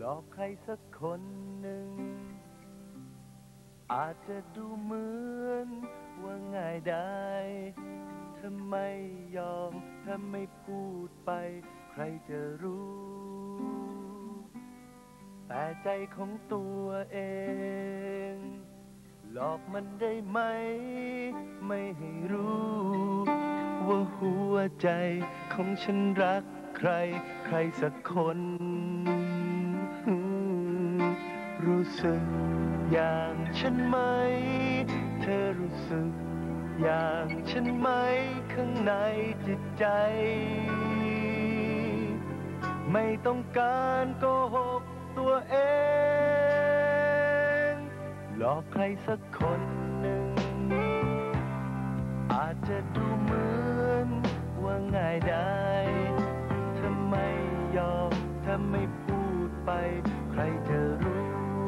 อกใครสักคนหนึ่งอาจจะดูเหมือนว่าง่ายได้ถ้าไม่ยอมถ้าไม่พูดไปใครจะรู้แต่ใจของตัวเองหลอกมันได้ไหมไม่ให้รู้ว่าหัวใจของฉันรักใครใครสักคนรู้สึกอย่างฉันไหมเธอรู้สึกอย่างฉันไหมข้างในจิตใจไม่ต้องการโกหกตัวเองหลอกใครสักคนหนึ่งอาจจะดูเหมือนว่าง่ายได้ถ้าไม่ยอมถ้าไม่พูดไปใครจะรู้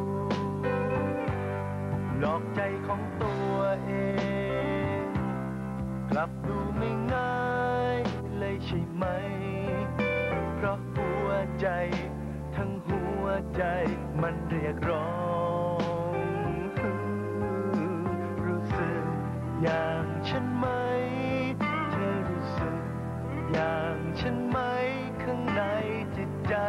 หลอกใจของตัวเองกลับดูไม่ง่ายเลยใช่ไหมเพราะหัวใจทั้งหัวใจมันเรียกร้องรู้สึกอย่างฉันไหมเธอรู้สึกอย่างฉันไหมข้างในจิตใจ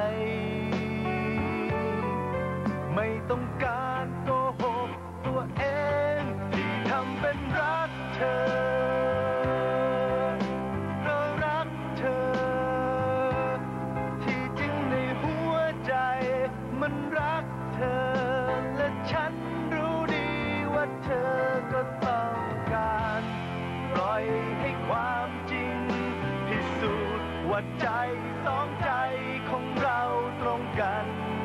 ไม่ต้องการโกหกตัวเองที่ทำเป็นรักเธอเพราะรักเธอที่จริงในหัวใจมันรักเธอและฉันรู้ดีว่าเธอก็ต้องการปล่อยให้ความจริงพิสูจน์ว่าใจสองใจของเราตรงกัน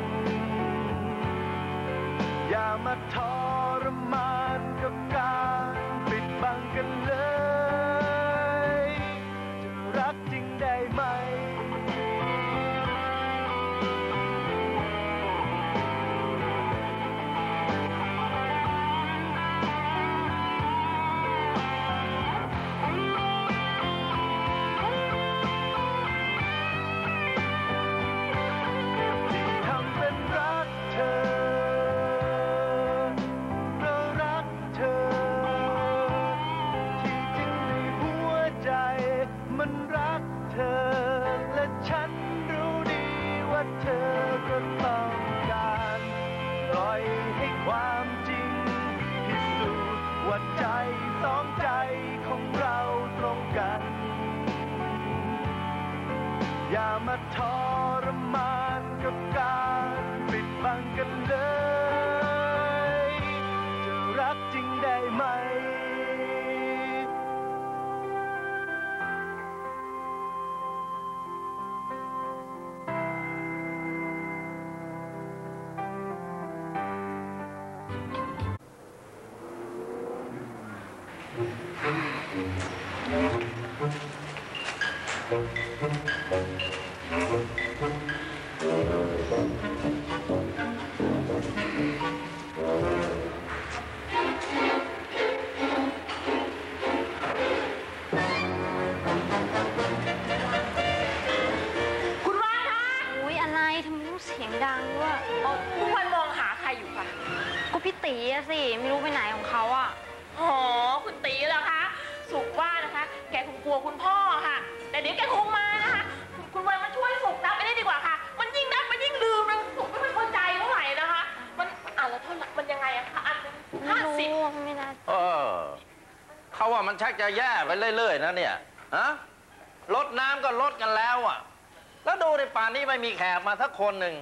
อย่ามาทรมานกับการปิดบังกันเลยจะรักจริงได้ไหมใจสองใจของเราตรงกันอย่ามาทรมานกับการปิดบังกันเลยจะรักจริงได้ไหมสิไม่รู้ไปไหนของเขาอ่ะอ๋อคุณตีเหรอคะสุกว่านะคะแกคงกลัวคุณพ่อค่ะแต่เดี๋ยวแกคงมานะคะคุณวันมาช่วยสุกนับไปได้ดีกว่าค่ะมันยิ่งนับมันยิ่งลืมนะสุกไม่เข้าใจเท่าไหร่นะคะมันแล้วเท่าไหร่มันยังไงอะคะอัน50 ไม่น่าเขาว่ามันชักจะแย่ไปเรื่อยๆนะเนี่ยฮะลดน้ำก็ลดกันแล้วอ่ะแล้วดูในป่านนี้ไม่มีแขกมาสักคนหนึ่ง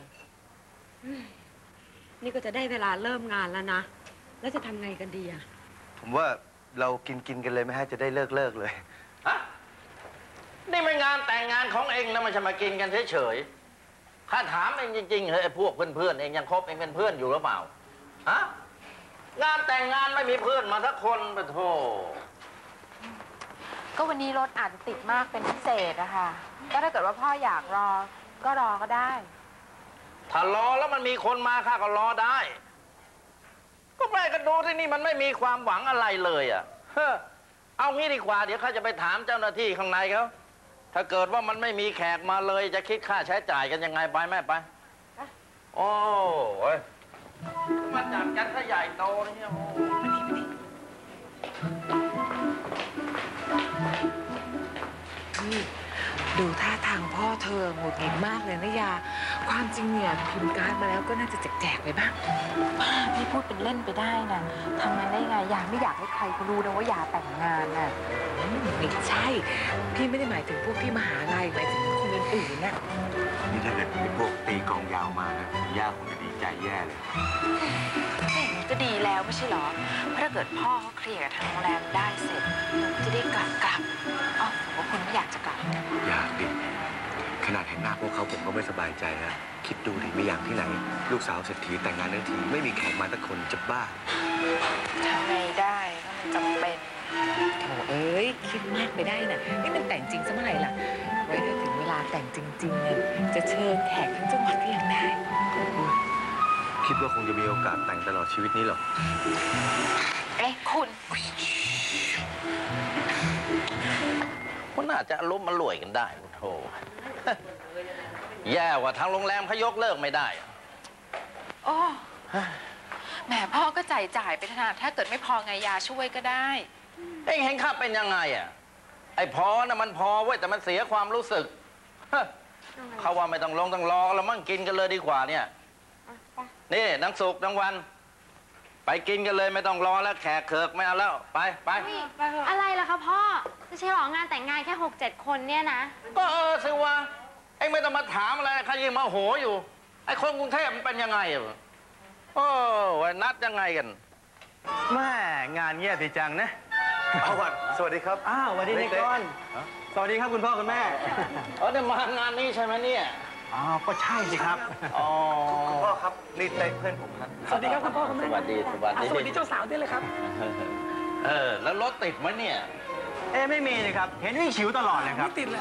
นี่ก็จะได้เวลาเริ่มงานแล้วนะแล้วจะทำไงกันดีอะผมว่าเรากินกันเลยไหมฮะจะได้เลิกเลยฮะนี่ไม่งานแต่งงานของเองนะมันจะมากินกันเฉยๆข้าถามเองจริงๆเฮ้ยพวกเพื่อนๆเองยังคบเองเป็นเพื่อนอยู่หรือเปล่าฮะงานแต่งงานไม่มีเพื่อนมาสักคนปะโธ่ก็วันนี้รถอาจจะติดมากเป็นพิเศษอะค่ะก็ถ้าเกิดว่าพ่ออยากรอก็รอก็ได้ถ้ารอแล้วมันมีคนมาข้าก็รอได้ก็แม่ก็ดูที่นี่มันไม่มีความหวังอะไรเลยอ่ะเอางี้ดีกว่าเดี๋ยวข้าจะไปถามเจ้าหน้าที่ข้างในเขาถ้าเกิดว่ามันไม่มีแขกมาเลยจะคิดค่าใช้จ่ายกันยังไงไปแม่ไปโอ้ยมาจัดกันถ้าใหญ่โตเนี่ยโอ้นี่ดูท่าทางพ่อเธอหงุดหงิดมากเลยนะยาความจริงเนี่ยพิมพ์การ์ดมาแล้วก็น่าจะแจกไปบ้างพี่พูดเป็นเล่นไปได้นะทำงานได้ไงยาไม่อยากให้ใครเขารู้นะว่ายาแต่งงานน่ะไม่ใช่พี่ไม่ได้หมายถึงพวกที่มหาลัยหมายถึงคนอื่นๆน่ะนี่ถ้าเกิดมีพวกตีกองยาวมานะย่าคงจะดีใจแย่เลยก็ดีแล้วไม่ใช่เหรอเพราะถ้าเกิดพ่อเขาเคลียร์กับทางโรงแรมได้เสร็จเราก็จะได้กลับอ๋อผมว่าคุณไม่อยากจะกลับอยากดิขนาดเห็นหน้าพวกเขาผมก็ไม่สบายใจนะคิดดูดิไม่อยากที่ไหน ลูกสาวเศรษฐีแต่งงานทั้งทีไม่มีแขกมาสักคนจะบ้าทำไงได้ถ้ามันจำเป็นโถเอ้ยคิดมากไปได้น่ะนี่มันแต่งจริงซะเมื่อไหร่ล่ะไว้ถ้าถึงเวลาแต่งจริงๆเนี่ยจะเชิญแขกทั้งจังหวัดก็ยังได้คิดว่าคงจะมีโอกาสแต่งตลอดชีวิตนี้หรอกเอ๊ะคุณมันน่าจะล้มมาลวยกันได้โธ่แย่ว่าทางโรงแรมเขายกเลิกไม่ได้โอ้แหมพ่อก็จ่ายไปขนาดถ้าเกิดไม่พอไงยาช่วยก็ได้เอ็งเห็นข้าเป็นยังไงอ่ะไอ้พอน่ะมันพอเว้ยแต่มันเสียความรู้สึกเขาว่าไม่ต้องลงต้องรอแล้วมั่งกินกันเลยดีกว่าเนี่ยนี่นางสุกนางวัน ไปกินกันเลยไม่ต้องรอแล้วแขกเขิกไม่เอาแล้วไปอะไรล่ะคะพ่อจะใช่หรองานแต่งงานแค่6-7 คนเนี่ยนะก็สิวะเอ็งไม่ต้องมาถามอะไรข้ายังมาโหอยู่ไอ้คนกรุงเทพมันเป็นยังไงอ่ะโอ้ยนัดยังไงกันแม่งานเงียบดีจังนะเอาวัดสวัสดีครับอ้าวสวัสดีนายก้อนสวัสดีครับคุณพ่อคุณแม่เนี่ยมางานนี้ใช่ไหมเนี่ยอ้าวก็ใช่สิครับอ๋อคุณพ่อครับนี่เต้เพื่อนผมครับสวัสดีครับคุณพ่อคุณแม่สวัสดีสวัสดีสวัสดีเจ้าสาวด้วยเลยครับแล้วรถติดไหมเนี่ยไม่มีเลยครับ เห็นวิ่งฉิวตลอดเลยครับไม่ติดเลย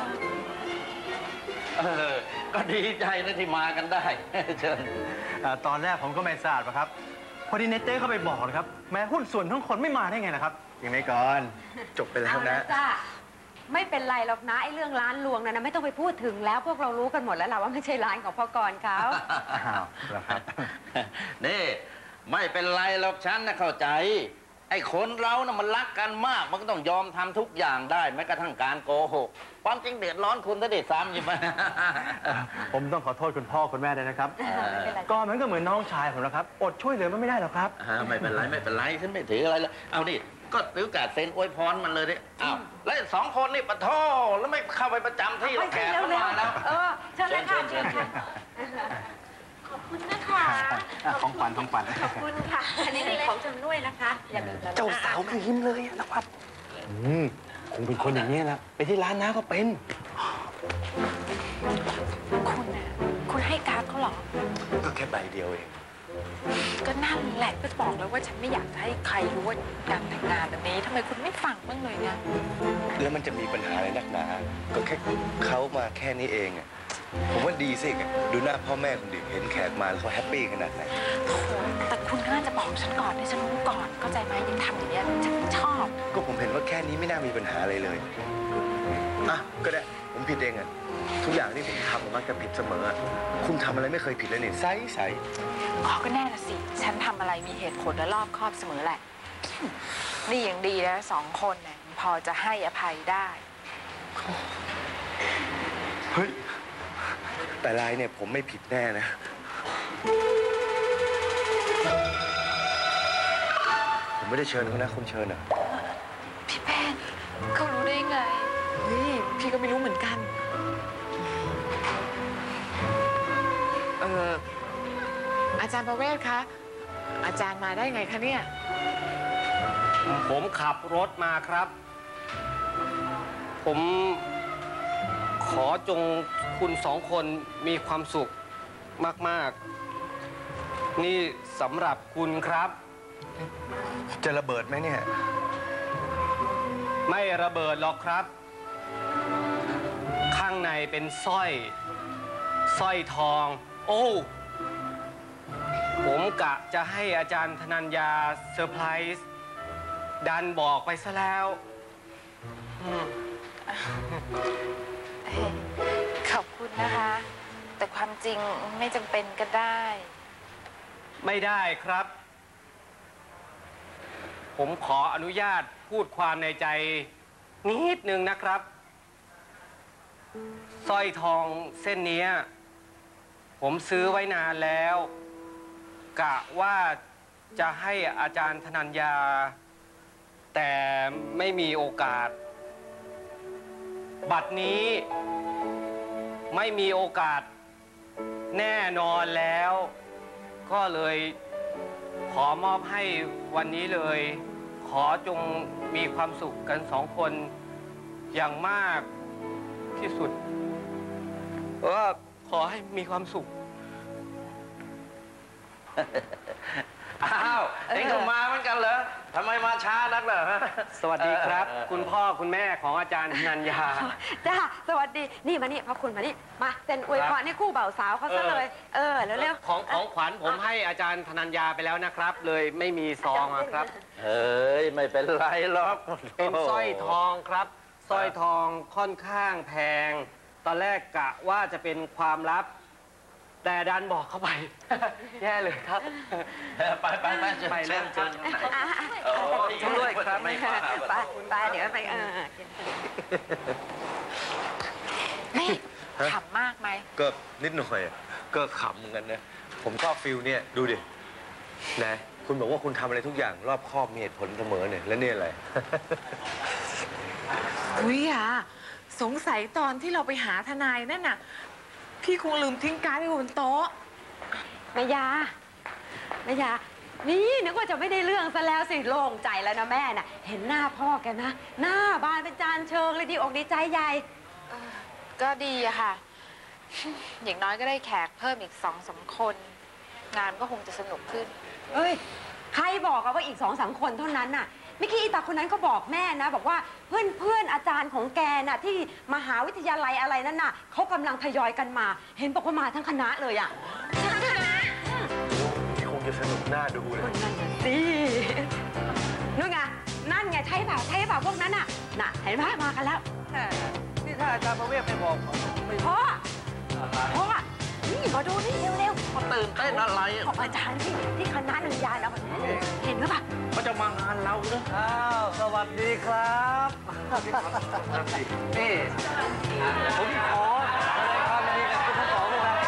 ก็ดีใจนะที่มากันได้ เชิญตอนแรกผมก็ไม่ทราบครับ พอดีเนเต้เข้าไปบอกนะครับ แม้หุ้นส่วนทั้งคนไม่มาได้ไงนะครับยังไม่ก่อนจบไปแล้วนะจ้าไม่เป็นไรหรอกนะไอ้เรื่องร้านลวงนะไม่ต้องไปพูดถึงแล้วพวกเรารู้กันหมดแล้วล่ะว่าไม่ใช่ร้านของพ่อกรเขาอ้าวเหรอครับนี่ไม่เป็นไรหรอกฉันนะเข้าใจ ไอ้คนเรานะมันรักกันมากมันก็ต้องยอมทำทุกอย่างได้แม้กระทั่งการโกหกความจริงเดือดร้อนคุณถ้าเด็ดซ้ำอยู่ไหมผมต้องขอโทษคุณพ่อคุณแม่ด้วยนะครับก็มันก็เหมือนน้องชายผมนะครับ อดช่วยเหลือมันไม่ได้หรอกครับไม่เป็นไรไม่เป็นไรฉันไม่ถืออะไรเลยเอาดิก็ถือโอกาสเซ็นอวยพรมันเลยดิอ้าวแล้วสองคนนี่ปะโทแล้วไม่เข้าไปประจำที่แขกเข้ามาแล้วเชิญเลยค่ะเชิญค่ะขอบคุณนะคะของปันของปันขอบคุณค่ะอันนี้เป็นของจำด้วยนะคะอย่าลืมนะเจ้าสาวคือยิ้มเลยนะครับคงเป็นคนอย่างนี้แหละไปที่ร้านน้าก็เป็นคุณน่ะคุณให้การ์ดเขาเหรอก็แค่ใบเดียวเองก็นั่นแหละก็บอกแล้วว่าฉันไม่อยากจะให้ใครรู้ว่าการแต่งงานแบบนี้ทำไมคุณไม่ฟังบ้างเลยเนี่ยแล้วมันจะมีปัญหาอะไรนักหนา ก็แค่เขามาแค่นี้เองอ่ะผมว่าดีสิดูหน้าพ่อแม่คุณดิเห็นแขกมาแล้วเขาแฮปปี้ขนาดไหนแต่คุณน่าจะบอกฉันก่อนให้ฉันรู้ก่อนเข้าใจไหมยังทำอย่างเนี้ยฉันไม่ชอบก็ผมเห็นว่าแค่นี้ไม่น่ามีปัญหาอะไรเลยอ่ะก็ได้ผมผิดเองอ่ะทุกอย่างที่ผมทำมักจะผิดเสมอคุณทำอะไรไม่เคยผิดเลยนี่ใสอ๋อก็แน่ละสิฉันทำอะไรมีเหตุผลและรอบคอบเสมอแหละนี่อย่างดีนะ2 คนเนี่ยพอจะให้อภัยได้เฮ้ยแต่ลายเนี่ยผมไม่ผิดแน่นะผมไม่ได้เชิญเขานะคุณเชิญอ่ะพี่แป้งเขารู้ได้ไงเฮ้ยพี่ก็ไม่รู้เหมือนกันอาจารย์ประเวศคะอาจารย์มาได้ไงคะเนี่ยผมขับรถมาครับ ผมขอจงคุณ2 คนมีความสุขมากๆ นี่สำหรับคุณครับจะระเบิดไหมเนี่ยไม่ระเบิดหรอกครับ ข้างในเป็นสร้อยทอง โอ้ผมกะจะให้อาจารย์ธนัญญาเซอร์ไพรส์ดันบอกไปซะแล้วขอบคุณนะคะแต่ความจริงไม่จำเป็นก็ได้ไม่ได้ครับ ผมขออนุญาตพูดความในใจนิดนึงนะครับสร้อยทองเส้นนี้ผมซื้อไว้นานแล้วกะว่าจะให้อาจารย์ธนัญญาแต่ไม่มีโอกาสบัดนี้ไม่มีโอกาสแน่นอนแล้วก็เลยขอมอบให้วันนี้เลยขอจงมีความสุขกันสองคนอย่างมากที่สุดว่าขอให้มีความสุขอ้าวเอ็งก็มาเหมือนกันเหรอทำไมมาช้านักเหรอฮะสวัสดีครับ คุณพ่อคุณแม่ของอาจารย์ธนัญญาจ้าสวัสดีนี่มานี่พระคุณมานี่มาเซ็นอวยพรให้คู่บ่าวสาวเขาซะเลยเร็วๆของขวัญผมให้อาจารย์ธนัญญาไปแล้วนะครับ เลยไม่มีซองอะครับเฮ้ยไม่เป็นไรหรอกเป็นสร้อยทองครับสร้อยทองค่อนข้างแพง ตอนแรกกะว่าจะเป็นความลับ แต่ดันบอกเข้าไป แย่เลยครับไปไปแล้วเชิญด้วยครับไม่ขาดไปเดี๋ยวไปแม่ขำมากไหมก็นิดหน่อยก็ขำเหมือนกันนะผมชอบฟิลเนี่ยดูดินะคุณบอกว่าคุณทำอะไรทุกอย่างรอบคอบมีเหตุผลเสมอเนี่ยแล้วนี่อะไรอุ้ยอ่ะสงสัยตอนที่เราไปหาทนายนั่นน่ะพี่คงลืมทิ้งการ์ดไว้บนโต๊ะแม่ยานี่นึกว่าจะไม่ได้เรื่องซะแล้วสิโล่งใจแล้วนะแม่น่ะเห็นหน้าพ่อแกนะหน้าบานเป็นจานเชิงเลยดีอกดีใจใหญ่ก็ดีอะค่ะ อย่างน้อยก็ได้แขกเพิ่มอีก2-3 คน งานก็คงจะสนุกขึ้นเอ้ยใครบอกว่าอีก2-3 คนเท่านั้นน่ะเมื่อกี้อีตาคนนั้นก็บอกแม่นะบอกว่าเพื่อนอาจารย์ของแกน่ะที่มหาวิทยาลัยอะไรนั่นน่ะเขากำลังทยอยกันมาเห็นบอกว่ามาทั้งคณะเลยอ่ะทั้งคณะที่คงจะสนุกน่าดูเลยนั่นสินู่นไงนั่นไงใช่เปล่าพวกนั้นน่ะเห็นไหมมากันแล้วนี่ถ้าอาจารย์ประเวศไม่บอกพ่อนี่มาดูนี่เร็วมาตื่นเต้นอะไรของอาจารย์ที่คณะหนึ่งยาแล้วเห็นหรือเปล่าเขาจะมางานเราเนอะอ้าวสวัสดีครับนี่ผมขอแสดงความยินดีกับคุณทั้งสองเลยนะ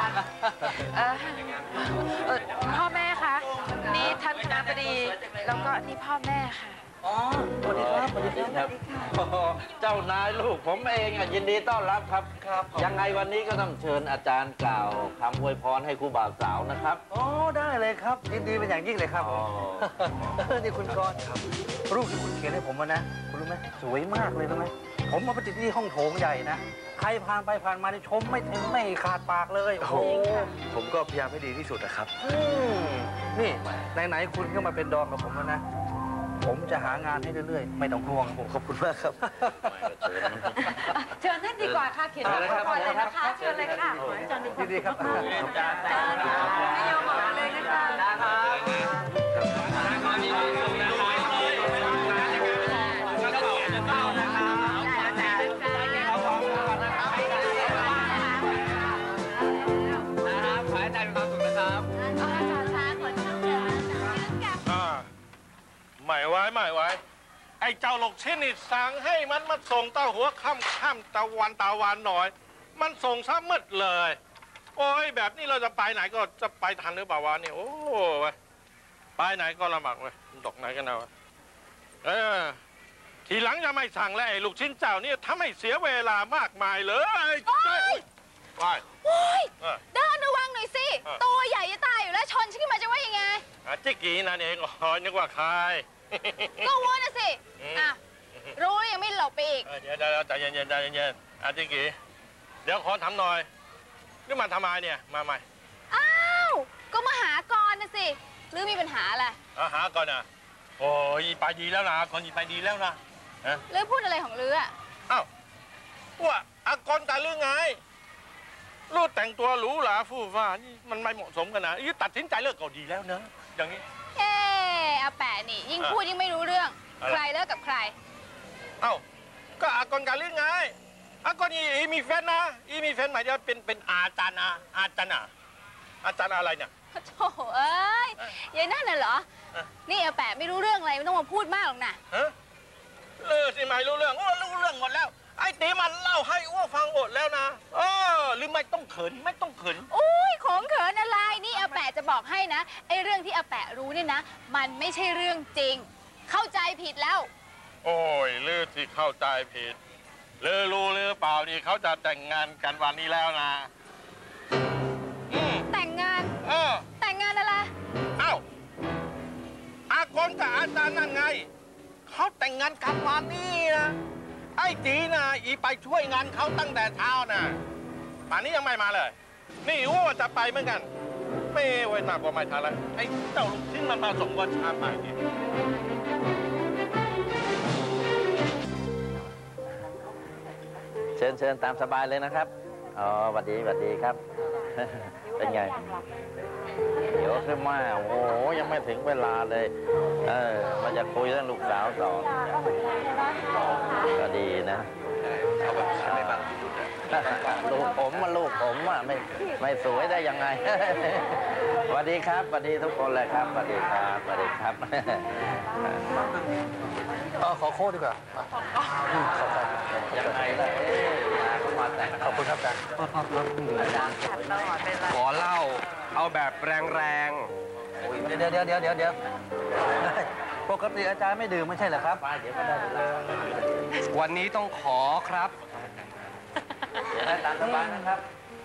พ่อแม่คะนี่ท่านคณบดีแล้วก็นี่พ่อแม่ค่ะอ๋อสวัสดีครับสวัสดีครับเจ้านายลูกผมเองยินดีต้อนรับครับยังไงวันนี้ก็ต้องเชิญอาจารย์กล่าวคำอวยพรให้คู่บ่าวสาวนะครับอ๋อได้เลยครับยินดีเป็นอย่างยิ่งเลยครับนี่คุณกรณ์ครับรูปที่คุณเขียนให้ผมนะคุณรู้ไหมสวยมากเลยรู้ไหมผมมาประดิษฐ์ที่ห้องโถงใหญ่นะใครผ่านไปผ่านมานี่ชมไม่ขาดปากเลยโอ้โหผมก็พยายามให้ดีที่สุดนะครับนี่ไหนๆคุณก็มาเป็นดองกับผมแล้วนะผมจะหางานให้เรื่อยๆไม่ต้องห่วงผมขอบคุณมากครับเชิญท่านดีกว่าค่ะเขียนก่อนเลยนะคะเชิญเลยค่ะยินดีครับไม่ยอมออกมาเลยนะคะไม่ไหวไอ้เจ้าหลกชิ้นนี่สั่งให้มันมาส่งเต้าหัวค่ำตะวันหน่อยมันส่งซะมืดเลยโอ้ยแบบนี้เราจะไปไหนก็จะไปทันหรือเปล่าวะเนี่ยโอ้ไปไหนก็ลำบากเลยตกไหนกันเอาทีหลังจะไม่สั่งแล้วไอ้ลูกชิ้นเจ้านี่ทำให้เสียเวลามากมายเลยว้ายเดินระวังหน่อยสิตัวใหญ่จะตายอยู่แล้วชนฉันขึ้นมาจะว่ายังไงจิกกี้นั่นเองอ๋อนึกว่าใครก็วัวนะสิรู้ยังไม่หลบไปอีกเดี๋ยวใจเย็นจิกกี้เดี๋ยวขอถามหน่อยนี่มาทำไมเนี่ยมาใหม่อ้าวก็มาหากรนะสิหรือมีปัญหาอะไรหากรนะโอ้ยไปดีแล้วนะคนไปดีแล้วนะหรือพูดอะไรของลืออ้าวว่าอากรกันหรือไงรูดแต่งตัวหรูหราฟู่ฟ้านี่มันไม่เหมาะสมกันนะตัดสินใจเลิกก็ดีแล้วนะอย่างนี้อาแปะนี่ยิ่งพูดยิ่งไม่รู้เรื่องใครเลิกกับใครเอ้าก็อากรกันหรือไงก็นี่อีมีแฟนนะอีมีแฟนหมายถึงเป็นอาจารย์นะอาจารย์อะไรเนี่ยโถ่เอ้ยยายนั่นน่ะเหรอ นี่อาแปะไม่รู้เรื่องอะไรไม่ต้องมาพูดมากหรอกนะฮะเลิกสิไม่รู้เรื่องรู้เรื่องหมดแล้วไอ้ตีมันเล่าให้อ้วฟังหมดแล้วนะหรือไม่ต้องเขินไม่ต้องเขินอุ้ยของเขินอะไรนี่อาแปะจะบอกให้นะไอ้เรื่องที่อาแปะรู้เนี่ยนะมันไม่ใช่เรื่องจริงเข้าใจผิดแล้วโอ้ยลือที่เข้าใจผิดลือรู้หรือเปล่านี่เขาจะแต่งงานกันวันนี้แล้วนะแต่งงานแต่งงานอะไรอากงกับอาจารย์นั่นไงเขาแต่งงานกันวันนี้นะไอ้ตีนะอีไปช่วยงานเขาตั้งแต่เช้านะป่านนี้ยังไม่มาเลยนี่ว่าจะไปเหมือนกันไม่ไว้หนักกว่าไม่ทันแล้วไอ้เจ้าลูกชิ้นมันมาส่งวันชาไปนี่เชิญตามสบายเลยนะครับสวัสดีครับ เป็นไงเดี๋ยวขึ้นมาโอ้โหยังไม่ถึงเวลาเลยมันจะคุยเรื่องลูกสาวต่อก็ดีนะลูกผมไม่สวยได้ยังไงสวัสดีครับสวัสดีทุกคนเลยครับสวัสดีครับขอโค้ดดีกว่ายังไงล่ะขอบคุณครับอาจารย์ขอเหล้าเอาแบบแรงเดี๋ยวปกติอาจารย์ไม่ดื่มไม่ใช่เหรอครับเดี๋ยวก็ได้เวลาๆวันนี้ต้องขอครับตามสบายนะครับ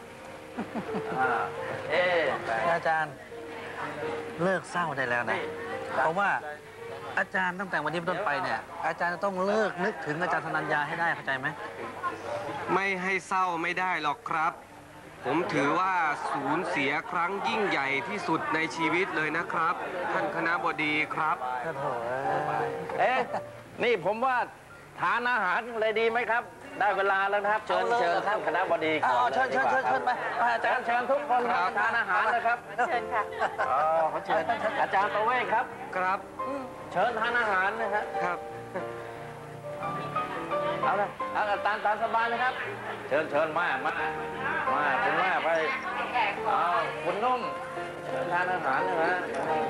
อาจารย์เลิกเศร้าได้แล้วนะเพราะว่าอาจารย์ตั้งแต่วันนี้เป็นต้นไปเนี่ยอาจารย์จะต้องเลิกนึกถึงอาจารย์ธนัญญาให้ได้เข้าใจไหมไม่ให้เศร้าไม่ได้หรอกครับ ผมถือว่าสูญเสียครั้งยิ่งใหญ่ที่สุดในชีวิตเลยนะครับท่านคณบดีครับนี่ผมว่าทานอาหารเลยดีไหมครับได้เวลาแล้วครับเชิญท่านคณบดีเชิญไปอาจารย์เชิญทุกคนทานอาหารนะครับเชิญค่ะเขาเชิญอาจารย์ประเวศครับเชิญทานอาหารนะครับเอาละตามสบายนะครับเชิญมาคุณแม่ไปคุณนุ่มเชิญทานอาหารนะฮะ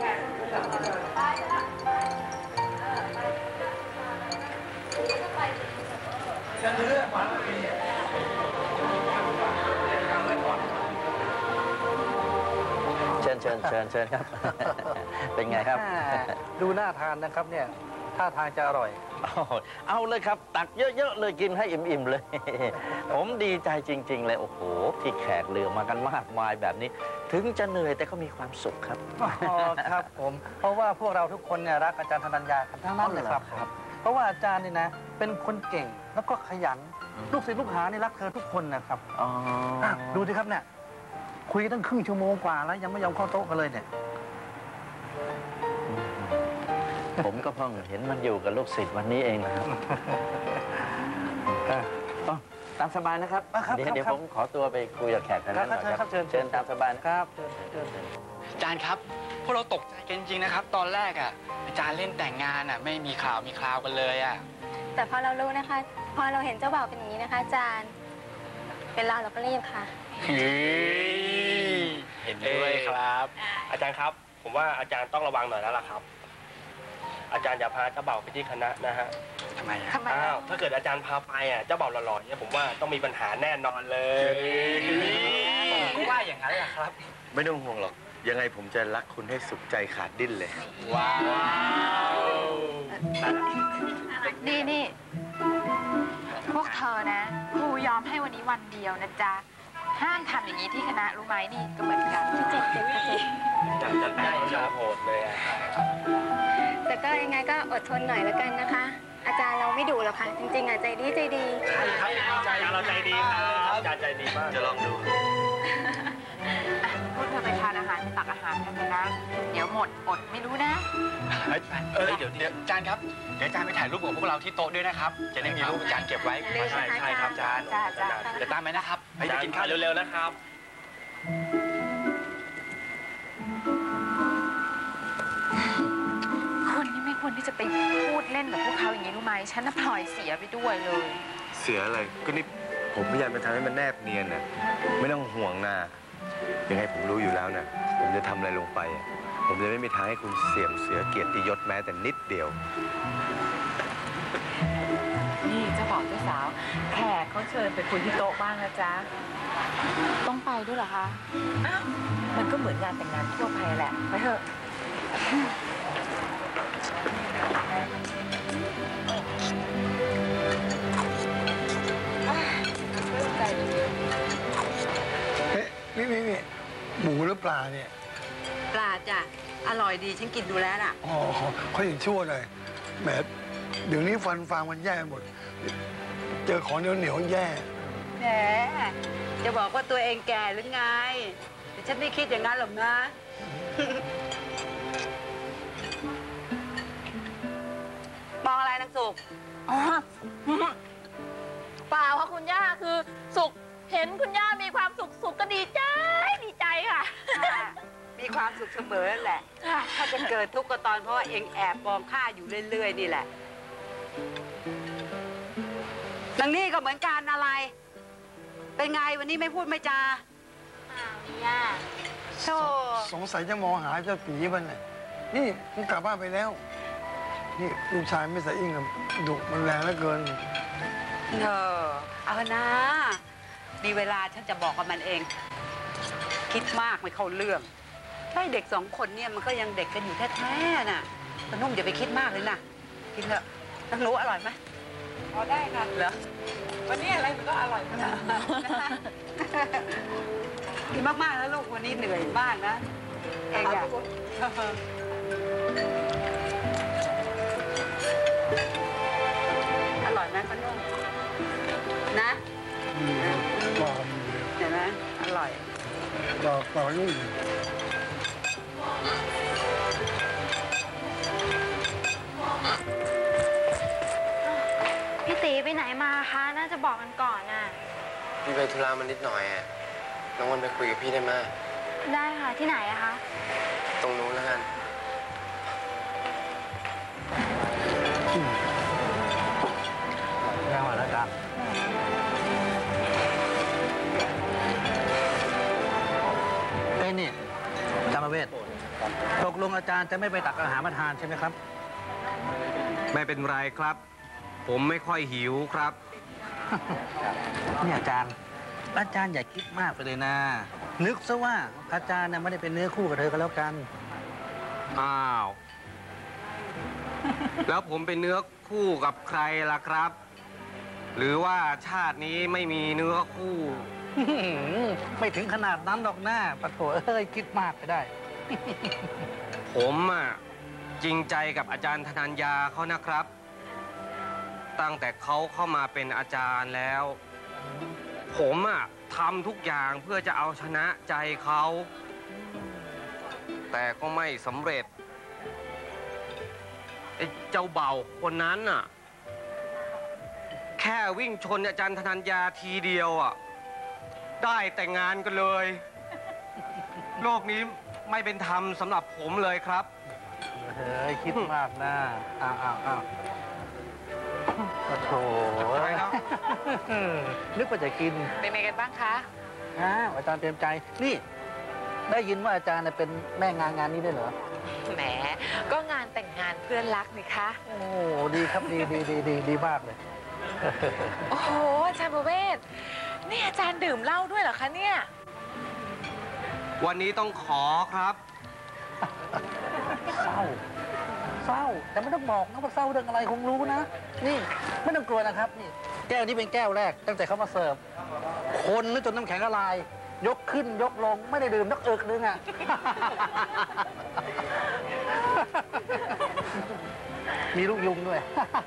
เชิญครับเป็นไงครับดูน่าทานนะครับเนี่ยท่าทางจะอร่อยเอาเลยครับตักเยอะๆเลยกินให้อิ่มๆเลยผมดีใจจริงๆเลยโอ้โหที่แขกเรือมากันมากมายแบบนี้ถึงจะเหนื่อยแต่ก็มีความสุขครับครับผมเพราะว่าพวกเราทุกคนเนี่ยรักอาจารย์ธนัญญาทั้งนั้นเลยครับเพราะว่าอาจารย์นี่นะเป็นคนเก่งแล้วก็ขยันลูกศิษย์ลูกหานี่รักเธอทุกคนนะครับดูสิครับเนี่ยคุยตั้งครึ่งชั่วโมงกว่าแล้วยังไม่ยอมเข้าโต๊ะกันเลยเนี่ยผมก็เพิ่งเห็นมันอยู่กับลูกศิษย์วันนี้เองนะครับตามสบายนะครับเดี๋ยวผมขอตัวไปคุยกับแขกกันนะครับเชิญตามสบายนะครับอาจารย์ครับพวกเราตกใจกันจริงนะครับตอนแรกอาจารย์เล่นแต่งงานไม่มีข่าวมีคราวกันเลยแต่พอเรารู้นะคะพอเราเห็นเจ้าบ่าวเป็นอย่างนี้นะคะอาจารย์เป็นเราก็รีบค่ะเห็นด้วยครับอาจารย์ครับผมว่าอาจารย์ต้องระวังหน่อยแล้วล่ะครับอาจารย์อย่าพาเจ้าบ่าวไปที่คณะนะฮะทำไมถ้าเกิดอาจารย์พาไปเจ้าบ่าวหล่อๆเนี่ยผมว่าต้องมีปัญหาแน่นอนเลยผมก็ว่าอย่างนั้นแหละครับไม่ต้องห่วงหรอกยังไงผมจะรักคุณให้สุขใจขาดดิ้นเลยว้าวนี่พวกเธอนะครูยอมให้วันนี้วันเดียวนะจ๊ะห้ามทำอย่างนี้ที่คณะรู้ไหมนี่ก็เหมือนกันเจ็บจะได้จะโหดเลยแต่ก็ยังไงก็อดทนหน่อยแล้วกันนะคะอาจารย์เราไม่ดุหรอกค่ะจริงๆใจดีใช่ครับอาจารย์เราใจดีครับอาจารย์ใจดีมากจะลองดูพวกเธอไปทานอาหารไปตักอาหารกันนะเดี๋ยวหมดอดไม่รู้นะเดี๋ยวอาจารย์ครับเดี๋ยวอาจารย์ไปถ่ายรูปกับพวกเราที่โต๊ะด้วยนะครับจะได้มีรูปอาจารย์เก็บไว้ใช่ครับอาจารย์เดี๋ยวตามไปนะครับไปกินข้าวเร็วๆนะครับคุณนี่ไม่ควรที่จะไปพูดเล่นกับพวกเขาอย่างนี้รู้ไหมฉันน่ะพลอยเสียไปด้วยเลยเสียอะไรก็นี่ผมพยายามจะทำให้มันแนบเนียนน่ะไม่ต้องห่วงนะยังไงผมรู้อยู่แล้วนะผมจะทำอะไรลงไปผมจะไม่มีทางให้คุณเสื่อมเสียเกียรติยศแม้แต่นิดเดียวนี่เจ้าบ่าวเจ้าสาวแขกเขาเชิญไปคุยที่โต๊ะบ้างนะจ๊ะต้องไปด้วยเหรอคะอ้าวมันก็เหมือนงานแต่งงานทั่วไปแหละไปเถอะนี่หมูหรือปลาเนี่ยปลาจ้ะอร่อยดีฉันกินดูแล้วล่ะอ๋อเขาอย่างชั่วเลยแหมเดี๋ยวนี้ฟันฟางมันแย่หมดเจอของเหนียวแย่แหมจะบอกว่าตัวเองแก่หรือไงแต่ฉันไม่คิดอย่างนั้นหรอกนะมองอะไรนางสุกอ๋อเปล่าค่ะคุณย่าคือสุกเห็นคุณย่ามีความสุขก็ดีใจค่ะมีความสุขเสมอแหละถ้าจะเกิดทุกข์ก็ตอนเพราะว่าเองแอบมองข้าอยู่เรื่อยๆนี่แหละนางนี่ก็เหมือนกันอะไรเป็นไงวันนี้ไม่พูดไม่จาย่าโธ่สงสัยจะมองหาเจ้าตีมันน่ะนี่มันกลับบ้านไปแล้วนี่ลูกชายไม่ใส่อิงกับดุมันแรงเหลือเกินเอานะมีเวลาฉันจะบอกกับมันเองคิดมากไม่เข้าเรื่องไอ้เด็ก2 คนเนี่ยมันก็ยังเด็กกันอยู่แท้ๆน่ะป้านุ่มอย่าไปคิดมากเลยนะกินเถอะน้องรู้อร่อยไหมพอได้ค่ะเหรอวันนี้อะไรมันก็อร่อยนะกินมากๆแล้วลูกวันนี้เหนื่อยมากนะเองอะอร่อยไหมป้านุ่มนะเห็นไหมอร่อยปลายุ่งพี่ตีไปไหนมาคะน่าจะบอกกันก่อนน่ะพี่ไปธุระมานิดหน่อยอ่ะน้องวันไปคุยกับพี่ได้ไหมได้ค่ะที่ไหนอะคะตรงนู้นแล้วกันแก้วแล้วกันนี่จามเวทตกลงอาจารย์จะไม่ไปตักอาหารมาทานใช่ไหมครับไม่เป็นไรครับผมไม่ค่อยหิวครับนี่อาจารย์อย่าคิดมากไปเลยนะนึกซะว่าอาจารย์น่ะไม่ได้เป็นเนื้อคู่กับเธอก็แล้วกันอ้าวแล้วผมเป็นเนื้อคู่กับใครล่ะครับหรือว่าชาตินี้ไม่มีเนื้อคู่ไม่ถึงขนาดนั้นหรอกนะปะโถเอ้ยคิดมากไปได้ผมอ่ะจริงใจกับอาจารย์ธนัญญาเขานะครับตั้งแต่เขาเข้ามาเป็นอาจารย์แล้วผมอ่ะทำทุกอย่างเพื่อจะเอาชนะใจเขาแต่ก็ไม่สำเร็จไอ้เจ้าเบ่าคนนั้นน่ะแค่วิ่งชนอาจารย์ธนัญญาทีเดียวอ่ะได้แต่งงานกันเลยโลกนี้ไม่เป็นธรรมสำหรับผมเลยครับเฮ้ยคิดมากนะอ้าวโถนึกว่าจะกินเป็นไงกันบ้างคะอาจารย์เตรียมใจนี่ได้ยินว่าอาจารย์เป็นแม่งานนี้ได้เหรอแหมก็งานแต่งงานเพื่อนรักนี่คะโอ้ดีครับดีมากเลยโอ้โหอาจารย์ประเวศนี่อาจารย์ดื่มเหล้าด้วยเหรอคะเนี่ยวันนี้ต้องขอครับเศร้าแต่ไม่ต้องบอกนะว่าเศร้าเรื่องอะไรคงรู้นะนี่ไม่ต้องกลัวนะครับนี่แก้วนี้เป็นแก้วแรกตั้งแต่เขามาเสิร์ฟคนนึกจนน้ำแข็งละลายยกขึ้นยกลงไม่ได้ดื่มนักเอิกนึงอ่ะมีลูกยุงด้วย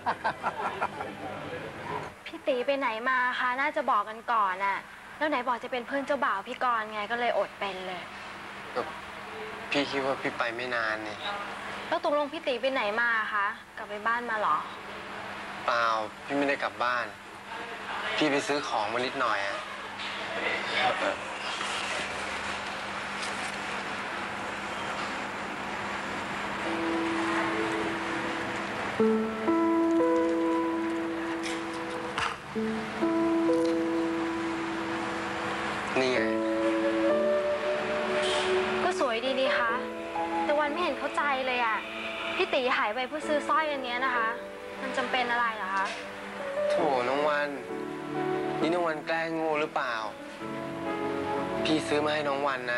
พี่ตีไปไหนมาคะน่าจะบอกกันก่อนน่ะแล้วไหนบอกจะเป็นเพื่อนเจ้าบ่าวพี่กรณ์ไงก็เลยอดเป็นเลยพี่คิดว่าพี่ไปไม่นานนี่แล้วตกลงพี่ตีไปไหนมาคะกลับไปบ้านมาเหรอเปล่าพี่ไม่ได้กลับบ้านพี่ไปซื้อของมานิดหน่อยอ่ะนี่ไงก็สวยดีนี่คะแต่วันไม่เห็นเข้าใจเลยอะพี่ตีหายไปเพื่อซื้อสร้อยอันนี้นะคะมันจำเป็นอะไรเหรอคะโถน้องวันนี่น้องวันแกล้งโง่หรือเปล่าพี่ซื้อมาให้น้องวันนะ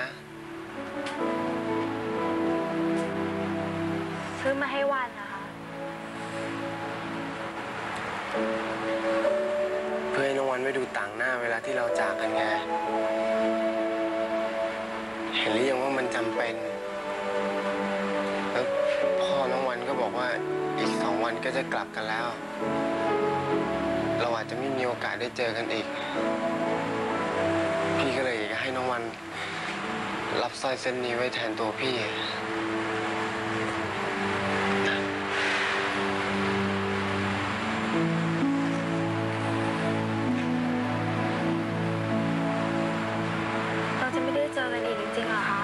ซื้อมาให้วันนะคะเพื่อให้น้องวันไม่ดูต่างหน้าเวลาที่เราจากกันไงเห็นหรือยังว่ามันจำเป็นแล้วพ่อน้องวันก็บอกว่าอีก2 วันก็จะกลับกันแล้วเราอาจจะไม่มีโอกาสได้เจอกันอีกพี่ก็เลยอยากให้น้องวันรับสร้อยเส้นนี้ไว้แทนตัวพี่เราจะไม่ได้เจอกันอีกจริงๆเหรอคะ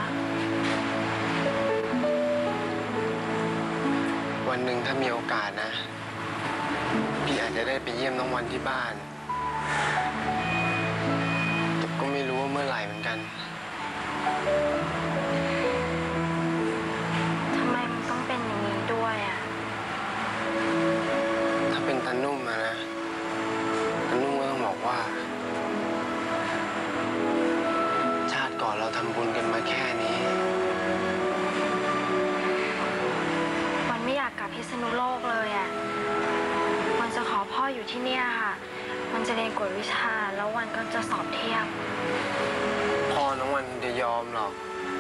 วันหนึ่งถ้ามีโอกาสนะพี่อาจจะได้ไปเยี่ยมน้องวันที่บ้านแต่ก็ไม่รู้ว่าเมื่อไหร่เหมือนกันทำไมมันต้องเป็นอย่างนี้ด้วยอะถ้าเป็นตานุ่มนะตานุ่มก็ต้องบอกว่าชาติก่อนเราทำบุญกันมาแค่นี้วันไม่อยากกลับพิษณุโลกเลยอะวันจะขอพ่ออยู่ที่เนี่ยค่ะมันจะเรียนกวดวิชาแล้ววันก็จะสอบเทียบพ่อน้องวันจะยอมหรอก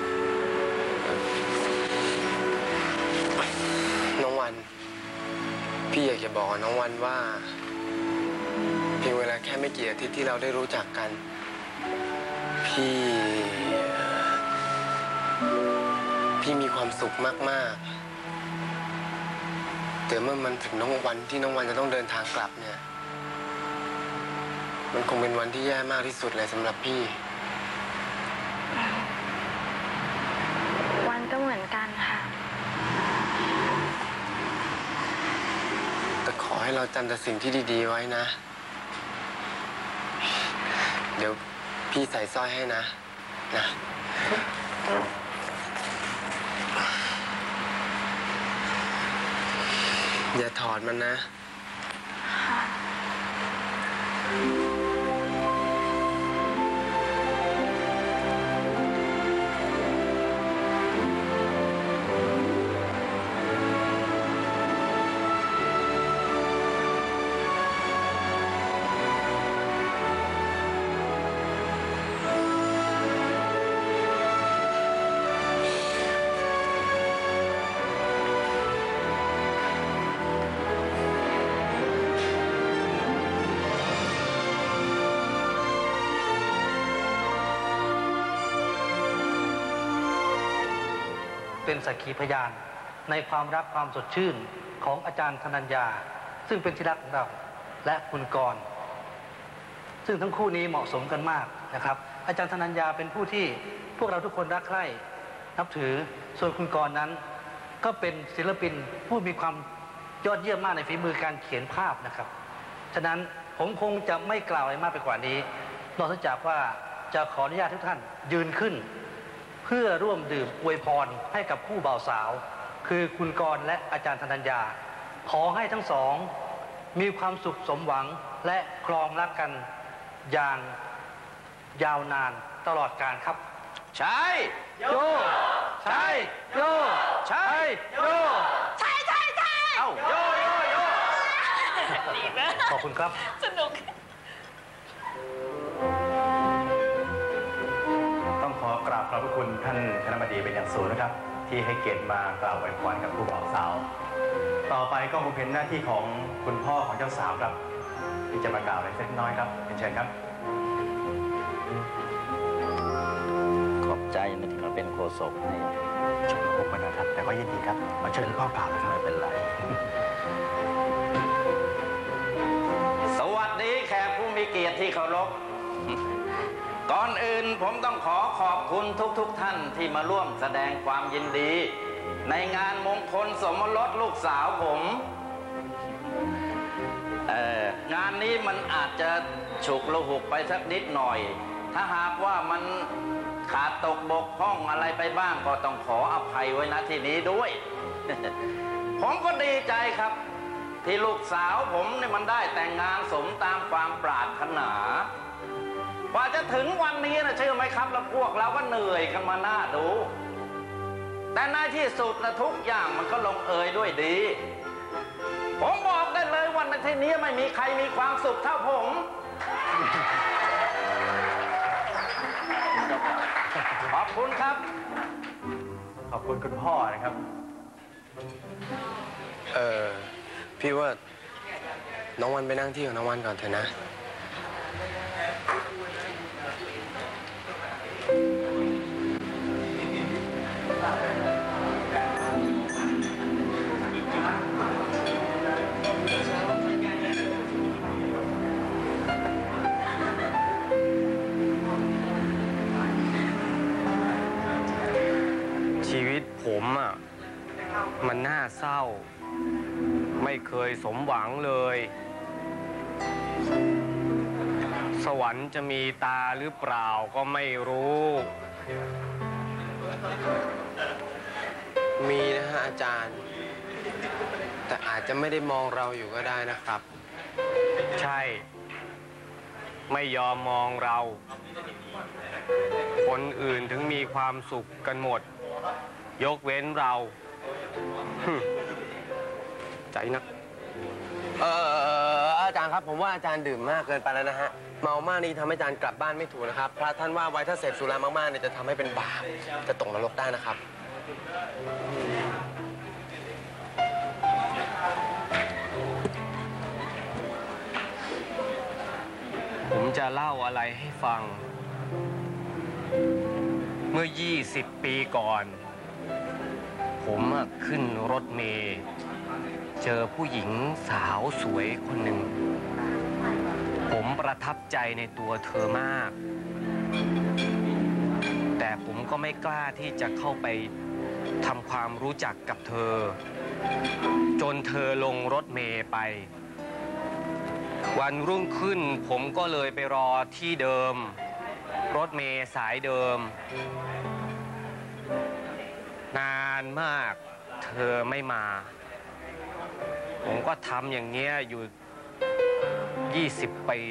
น้องวันพี่อยากจะบอกน้องวันว่าเพียงเวลาแค่ไม่กี่อาทิตย์ที่เราได้รู้จักกันพี่มีความสุขมากๆแต่เมื่อมันถึงน้องวันที่น้องวันจะต้องเดินทางกลับเนี่ยมันคงเป็นวันที่แย่มากที่สุดเลยสำหรับพี่วันก็เหมือนกันค่ะแต่ขอให้เราจำแต่สิ่งที่ดีๆไว้นะเดี๋ยวพี่ใส่สร้อยให้นะอย่าถอดมันนะเป็นสักขีพยานในความรักความสดชื่นของอาจารย์ธนัญญาซึ่งเป็นที่รักของเราและคุณกรณ์ซึ่งทั้งคู่นี้เหมาะสมกันมากนะครับอาจารย์ธนัญญาเป็นผู้ที่พวกเราทุกคนรักใคร่นับถือส่วนคุณกรณ์นั้นก็เป็นศิลปินผู้มีความยอดเยี่ยมมากในฝีมือการเขียนภาพนะครับฉะนั้นผมคงจะไม่กล่าวอะไรมากไปกว่านี้นอกจากว่าจะขออนุญาตทุกท่านยืนขึ้นเพื่อร่วมดื่มอวยพรให้กับคู่บ่าวสาวคือคุณกรณ์และอาจารย์ธนัญญาขอให้ทั้งสองมีความสุขสมหวังและครองรักกันอย่างยาวนานตลอดกาลครับใช่โยใช่โยใช่โยใช่เอ้าโยดีนะขอบคุณครับสนุกต้องขอกราบขอบพระคุณท่านคณบดีเป็นอย่างสูงนะครับที่ให้เกียรติมากล่าวอวยพรกับผู้บ่าวสาวต่อไปก็คงเป็นหน้าที่ของคุณพ่อของเจ้าสาวครับที่จะมากล่าวอะไรเล็กน้อยครับเชิญครับขอบใจนะที่มาเป็นโฆษกให้ชมรมนะครับแต่ก็ยินดีครับมาเชิญพ่อกล่าวนะครับไม่เป็นไรสวัสดีแขกผู้มีเกียรติที่เคารพก่อนอื่นผมต้องขอขอบคุณทุกท่านที่มาร่วมแสดงความยินดีในงานมงคลสมรสลูกสาวผมงานนี้มันอาจจะฉุกละหุกไปสักนิดหน่อยถ้าหากว่ามันขาดตกบกพร่องอะไรไปบ้างก็ต้องขออภัยไว้ณที่นี้ด้วย ผมก็ดีใจครับ ที่ลูกสาวผมเนี่ยมันได้แต่งงานสมตามความปรารถนากว่าจะถึงวันนี้นะเชื่อไหมครับแล้วพวกเราก็เหนื่อยกันมาหน้าดูแต่ในที่สุดนะทุกอย่างมันก็ลงเอยด้วยดีผมบอกได้เลยวันในที่นี้ไม่มีใครมีความสุขเท่าผม ขอบคุณครับขอบคุณคุณพ่อนะครับพี่ว่าน้องวันไปนั่งที่ของน้องวันก่อนเถอะนะชีวิตผมมันน่าเศร้าไม่เคยสมหวังเลยสวรรค์จะมีตาหรือเปล่าก็ไม่รู้มีนะฮะอาจารย์แต่อาจจะไม่ได้มองเราอยู่ก็ได้นะครับใช่ไม่ยอมมองเราคนอื่นถึงมีความสุขกันหมดยกเว้นเราใจนักอาจารย์ครับผมว่าอาจารย์ดื่มมากเกินไปแล้วนะฮะเมามากนี่ทำให้อาจารย์กลับบ้านไม่ถูกนะครับพระท่านว่าไว้ถ้าเสพสุรามากๆเนี่ยจะทำให้เป็นบาปจะตกนรกได้นะครับผมจะเล่าอะไรให้ฟังเมื่อ20 ปีก่อนผมขึ้นรถเมล์เจอผู้หญิงสาวสวยคนหนึ่งผมประทับใจในตัวเธอมากแต่ผมก็ไม่กล้าที่จะเข้าไปทำความรู้จักกับเธอจนเธอลงรถเมล์ไปวันรุ่งขึ้นผมก็เลยไปรอที่เดิมรถเมล์สายเดิมนานมากเธอไม่มาผมก็ทำอย่างเงี้ยอยู่20 ปี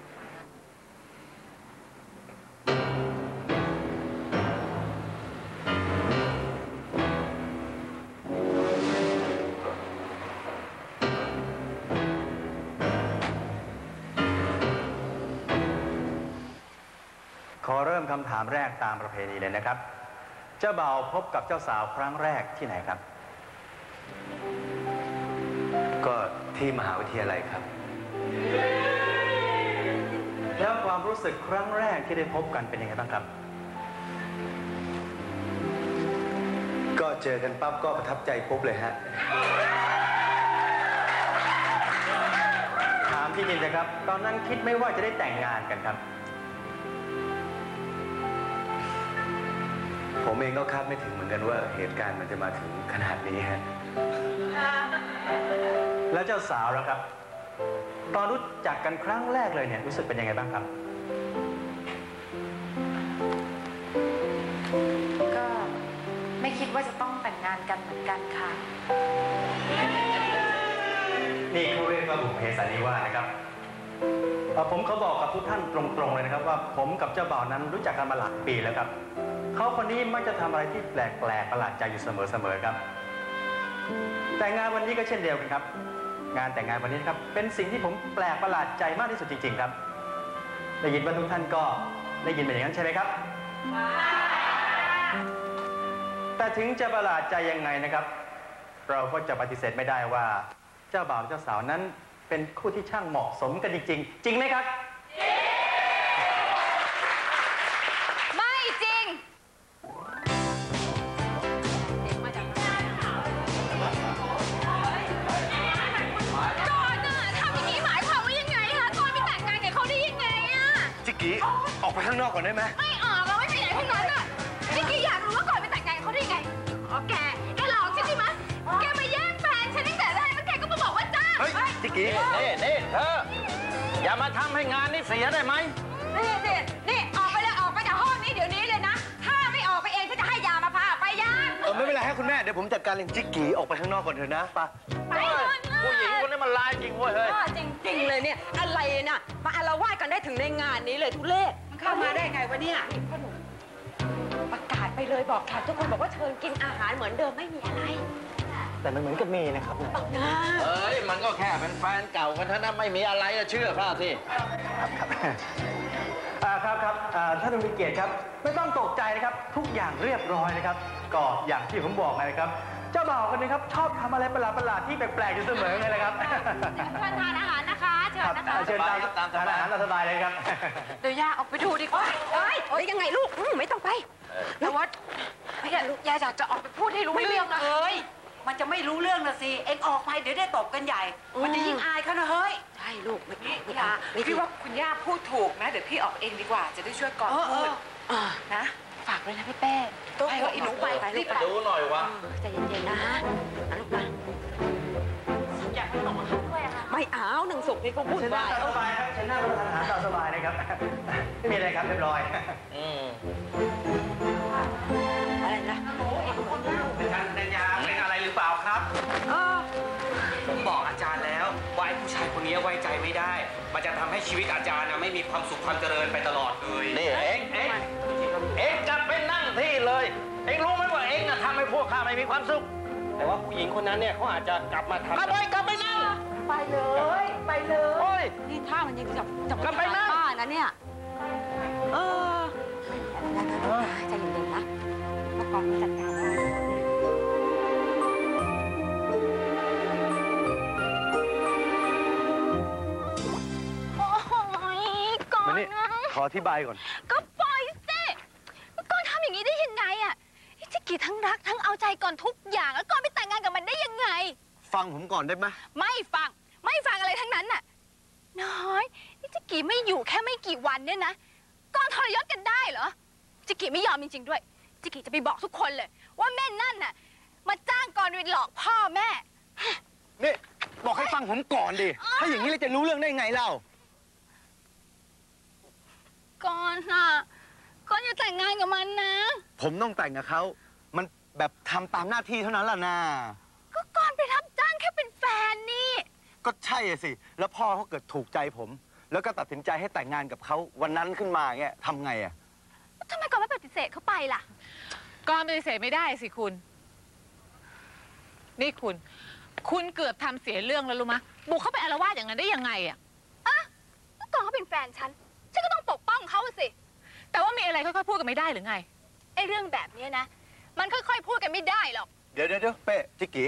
ขอเริ่มคำถามแรกตามประเพณีเลยนะครับเจ้าบ่าวพบกับเจ้าสาวครั้งแรกที่ไหนครับก็ที่มหาวิทยาลัยครับแล้วความรู้สึกครั้งแรกที่ได้พบกันเป็นยังไงบ้างครับก็เจอกันปั๊บก็ประทับใจปุ๊บเลยฮะถามจริงๆนะครับตอนนั้นคิดไม่ว่าจะได้แต่งงานกันครับผมเองก็คาดไม่ถึงเหมือนกันว่าเหตุการณ์มันจะมาถึงขนาดนี้ฮะแล้วเจ้าสาวแล้วครับตอนรู้จักกันครั้งแรกเลยเนี่ยรู้สึกเป็นยังไงบ้างครับก็ไม่คิดว่าจะต้องแต่งงานกันเหมือนกันค่ะนี่เขาเรียกว่าบุพเพสันนิวาสนะครับผมเขาบอกกับทุกท่านตรงๆเลยนะครับว่าผมกับเจ้าบ่าวนั้นรู้จักกันมาหลายปีแล้วครับเขาคนนี้มักจะทำอะไรที่แปลกประหลาดใจอยู่เสมอครับแต่งานวันนี้ก็เช่นเดียวกันครับงานแต่งงานวันนี้ครับเป็นสิ่งที่ผมแปลกประหลาดใจมากที่สุดจริงๆครับได้ยินว่าทุกท่านก็ได้ยินเป็นอย่างนั้นใช่ไหมครับแต่ถึงจะประหลาดใจยังไงนะครับเราก็จะปฏิเสธไม่ได้ว่าเจ้าบ่าวเจ้าสาวนั้นเป็นคู่ที่ช่างเหมาะสมกันจริงๆจริงไหมครับไม่จริงออกไปข้างนอกก่อนได้ไหมไม่ออกเราไม่ไปไหนทั้งนั้นอ่ะพี่กี้อยากรู้ว่าก่อนไปแต่งงานเขาได้ยังไงอ๋อแกหลอกฉันใช่ไหมแกมาแย่งแฟนฉันตั้งแต่แรกแล้วแกก็มาบอกว่าจ้าเฮ้ยจิกกี้นี่เธออย่ามาทำให้งานนี้เสียได้ไหมนี่ออกไปคุณแม่เดี๋ยวผมจัดการเรื่องจิกกี้ออกไปข้างนอกก่อนเถอะนะไปผู้หญิงคนนี้มันร้ายจริงเว้ยเฮ้ยจริงๆเลยเนี่ยอะไรน่ะมาอาละวาดกันได้ถึงในงานนี้เลยทุเรศมันเข้ามาได้ไงวะเนี่ยประกาศไปเลยบอกแขกทุกคนบอกว่าเชิญกินอาหารเหมือนเดิมไม่มีอะไรแต่มันเหมือนกับมีนะครับนะเอ้ยมันก็แค่เป็นแฟนเก่ากันเท่านั้นไม่มีอะไรอะเชื่อข้าสิครับท่านผู้มีเกียรติครับไม่ต้องตกใจนะครับทุกอย่างเรียบร้อยนะครับก็อย่างที่ผมบอกนะครับเจ้าบ่าวคนนี้ครับชอบทำอะไรประหลาดๆที่แปลกๆอยู่เสมอเลยนะครับเชิญทานอาหารนะคะเชิญนะคะเชิญตามทานอาหารสบายเลยครับเดี๋ยวย่าออกไปดูดีกว่าเฮ้ยยังไงลูกไม่ต้องไปแต่ว่าไม่อยากลูกย่าอยากจะออกไปพูดให้รู้เรื่องนะเฮ้ยมันจะไม่รู้เรื่องนะสิเอ็งออกไปเดี๋ยวได้ตบกันใหญ่ มันจะยิ่งอายเขานะเฮ้ยใช่ลูกไม่ย่าพี่ว่าคุณย่าพูดถูกนะเดี๋ยวพี่ออกเองดีกว่าจะได้ช่วยก่อนพูดนะฝากเลยนะพี่เป้ไปเถอะอีหนูไปรีบไปดูหน่อยวะใจเย็นๆนะลูกนะอยากให้หนูมาทำด้วยอะค่ะไม่เอาหนึ่งสุกนี่ก็พูดเชิญไปนั่งตามสบายครับเชิญนั่งรับประทานอาหารตามสบายนะครับ ไม่มีอะไรครับเรียบร้อยอะไรนะอาจารย์นัญญาเป็นอะไรหรือเปล่าครับผมบอกอาจารย์แล้วว่าไอ้ผู้ชายคนนี้ไว้ใจไม่ได้ มันจะทำให้ชีวิตอาจารย์ไม่มีความสุขความเจริญไปตลอดเลยนี่เองกลับไปนั่งที่เลย เองรู้ไหมว่าเองทำให้พวกข้าไม่มีความสุขแต่ว่าผู้หญิงคนนั้นเนี่ยเขาอาจจะกลับมาทำกลับไปนั่งไปเลยไปเลยโอ้ยนี่ถ้ามันยังจับกลับไปนะบ้านนะเนี่ยใจเย็นๆนะเมื่อก่อนมันจัดการได้โอ้ยก่อนมานี่นะขออธิบายก่อนก็ปล่อยสิก่อนทำอย่างนี้ได้ยังไงอะจิกกี้ทั้งรักทั้งเอาใจก่อนทุกอย่างแล้วก่อนไปแต่งงานกับมันได้ยังไงฟังผมก่อนได้ไหมไม่ฟังอะไรทั้งนั้นน่ะน้อยนี่จิกกี้ไม่อยู่แค่ไม่กี่วันเนี่ยนะก่อนทรยศกันได้เหรอจิกกี้ไม่ยอมจริงๆด้วยจิกกี้จะไปบอกทุกคนเลยว่าแม่นั่นน่ะมาจ้างก่อนไปหลอกพ่อแม่นี่บอกให้ฟังผมก่อนดิถ้าอย่างนี้เราจะรู้เรื่องได้ไงเล่าก่อนอย่าแต่งงานกับมันนะผมต้องแต่งกับเขามันแบบทำตามหน้าที่เท่านั้นแหละนะก็ก่อนไปรับจ้างแค่เป็นแฟนนี่ก็ใช่อะสิแล้วพ่อเขาเกิดถูกใจผม แล้วก็ตัดสินใจให้แต่งงานกับเขาวันนั้นขึ้นมาเงี้ยทำไงอะทำไมก่อนไม่ปฏิเสธเขาไปล่ะก่อนปฏิเสธไม่ได้สิคุณ นี่คุณเกือบทำเสียเรื่องแล้วรู้มะบุกเข้าไปอาละวาดอย่างนั้นได้ยังไงอะก็ก่อนเขาเป็นแฟนฉันก็ต้องปกป้องเขาสิแต่ว่ามีอะไรค่อยๆพูดกันไม่ได้หรือไงไอ้เรื่องแบบนี้นะ มันค่อยๆพูดกันไม่ได้หรอกเดี๋ยวเป้จิกกี้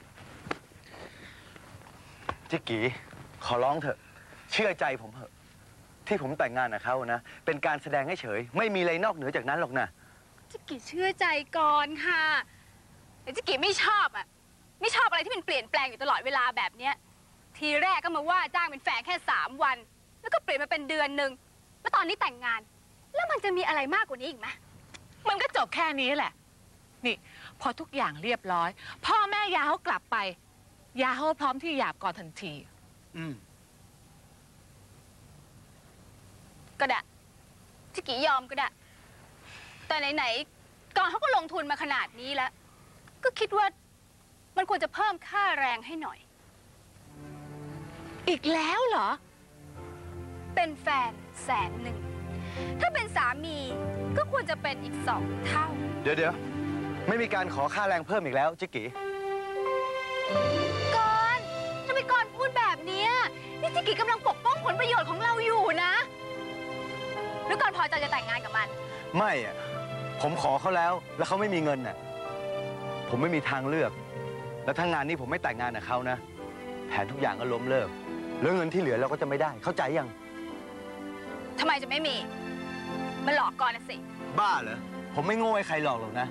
จิกกี้ขอร้องเถอะเชื่อใจผมเถอะที่ผมแต่งงานกับเขานะเป็นการแสดงให้เฉยไม่มีอะไรนอกเหนือจากนั้นหรอกนะจิกกี้เชื่อใจก่อนค่ะแต่จิกกี้ไม่ชอบอะไรที่มันเปลี่ยนแปลงอยู่ตลอดเวลาแบบเนี้ยทีแรกก็มาว่าจ้างเป็นแฟนแค่3 วันแล้วก็เปลี่ยนมาเป็นเดือนหนึ่งแล้วตอนนี้แต่งงาน แล้วมันจะมีอะไรมากกว่านี้อีกไหมมันก็จบแค่นี้แหละ นี่พอทุกอย่างเรียบร้อย พ่อแม่ยาเขากลับไปยาเขาพร้อมที่หย่าก่อนทันทีก็ได้จิกกี้ยอมก็ได้แต่ไหนๆก่อนเขาก็ลงทุนมาขนาดนี้แล้วก็คิดว่ามันควรจะเพิ่มค่าแรงให้หน่อยอีกแล้วเหรอเป็นแฟน100,000ถ้าเป็นสามีก็ควรจะเป็นอีก2 เท่าเดี๋ยวไม่มีการขอค่าแรงเพิ่มอีกแล้วจิกกี้ก่อนทำไมก่อนพูดแบบนี้นี่จิกกี้กำลังปกป้องผลประโยชน์ของเราอยู่นะหรือก่อนพอใจจะแต่งงานกับมันไม่อะผมขอเขาแล้วเขาไม่มีเงินน่ะผมไม่มีทางเลือก แล้วถ้างานนี้ผมไม่แต่งงานกับเขานะแผนทุกอย่างก็ล้มเลิกแล้วเงินที่เหลือเราก็จะไม่ได้เข้าใจยังทำไมจะไม่มีมันหลอกก่อนนะสิบ้าเหรอผมไม่โง่ให้ใครหลอกหรอกนะ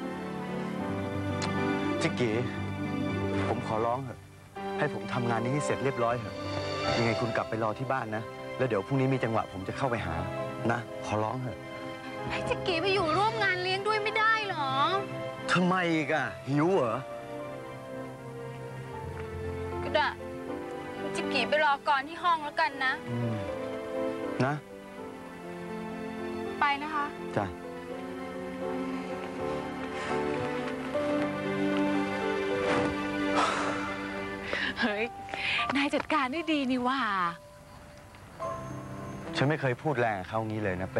จิกกี้ผมขอร้องเถอะให้ผมทำงานนี้ให้เสร็จเรียบร้อยเถอะยังไงคุณกลับไปรอที่บ้านนะแล้วเดี๋ยวพรุ่งนี้มีจังหวะผมจะเข้าไปหานะขอร้องเถอะให้จิกกี้ไปอยู่ร่วมงานเลี้ยงด้วยไม่ได้เหรอทำไมอีกอะหิวเหรอก็ได้จิกกี้ไปรอก่อนที่ห้องแล้วกันนะนะไปนะคะจ้ะเฮ้ย นายจัดการได้ดีนี่ว่าฉันไม่เคยพูดแรงกับเขางี้เลยนะเป้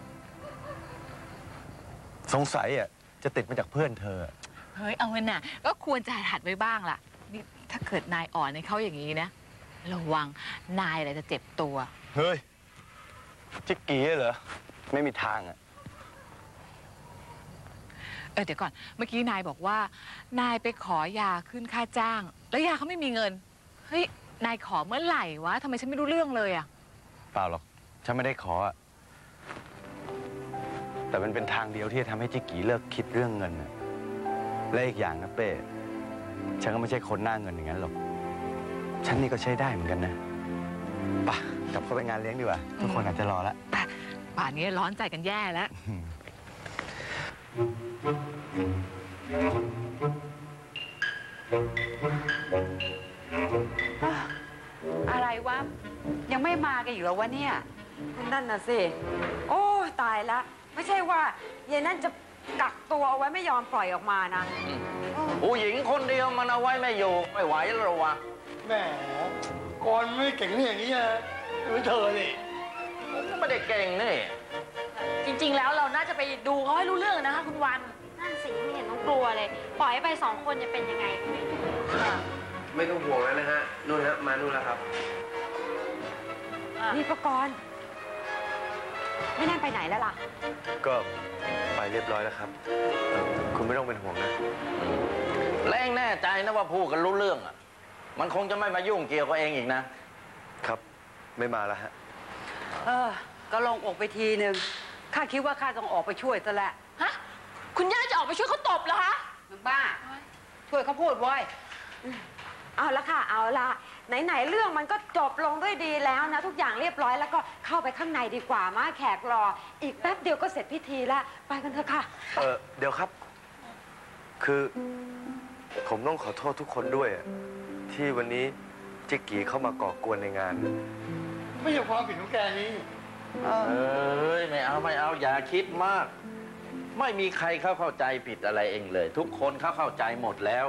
สงสัยอ่ะจะติดมาจากเพื่อนเธอเฮ้ย เอาเงินน่ะ ก็ควรจะหัดไว้บ้างล่ะ นี่ถ้าเกิดนายอ่อนในเขาอย่างนี้นะ ระวังนายอะไรจะเจ็บตัวเฮ้ยจิกกี้เหรอ ไม่มีทางอ่ะเดี๋ยวก่อน เมื่อกี้นายบอกว่า นายไปขอยาขึ้นค่าจ้าง แล้วยาเขาไม่มีเงิน เฮ้ย นายขอเมื่อไหร่วะทำไมฉันไม่รู้เรื่องเลยอ่ะเปล่าหรอก ฉันไม่ได้ขออ่ะ แต่มันเป็นทางเดียวที่จะทำให้จิกกี้เลิกคิดเรื่องเงินอ่ะ และอีกอย่างนะเป้ ฉันก็ไม่ใช่คนหน้าเงินอย่างนั้นหรอก ฉันนี่ก็ใช้ได้เหมือนกันนะป่ะกลับเข้าไปงานเลี้ยงดีกว่า ทุกคนอาจจะรอแล้วป่านนี้ร้อนใจกันแย่แล้วอะไรวะ ยังไม่มากันอยู่แล้ววะเนี่ยนั่นน่ะสิ โอ้ตายละไม่ใช่ว่ายายนั่นจะกักตัวเอาไว้ไม่ยอมปล่อยออกมานะผู้หญิงคนเดียวมันเอาไว้ไม่อยู่ไม่ไหวแล้วหรอวะแหมก่อนไม่เก่งนี่อย่างนี้นะดูเธอนี่ผมก็ไม่ได้เก่งนี่จริงๆ แล้วเราน่าจะไปดูเขาให้รู้เรื่องนะคะคุณวันนั่นสิไม่เห็นต้องกลัวเลย ปล่อยให้ไป2 คนจะเป็นยังไงไม่ต้องห่วงแล้วนะฮะ นู่นฮะ มานู่นแล้วครับนี่ประกรณ์ไม่นั่นไปไหนแล้วล่ะก็ไปเรียบร้อยแล้วครับ คุณไม่ต้องเป็นห่วงนะและเองแน่ใจนะว่าพูดกันรู้เรื่องอ่ะ มันคงจะไม่มายุ่งเกี่ยวกับเองอีกนะครับ ไม่มาแล้วฮะก็ลงอกไปทีหนึ่งข้าคิดว่าข้าต้องออกไปช่วยซะแหละฮะ คุณย่าจะออกไปช่วยเขาตบเหรอคะมึงบ้า ช่วยเขาพูดไว้เอาละค่ะ เอาละไหนๆเรื่องมันก็จบลงด้วยดีแล้วนะ ทุกอย่างเรียบร้อยแล้วก็เข้าไปข้างในดีกว่ามาแขกรอ อีกแป๊บเดียวก็เสร็จพิธีแล้วไปกันเถอะค่ะเดี๋ยวครับ คือผมต้องขอโทษทุกคนด้วยอะที่วันนี้จิกกี้เข้ามาก่อกวนในงานไม่ใช่ความผิดของแกนี่ไม่เอาอย่าคิดมาก ไม่มีใครเข้าใจผิดอะไรเองเลย ทุกคนเข้าใจหมดแล้ว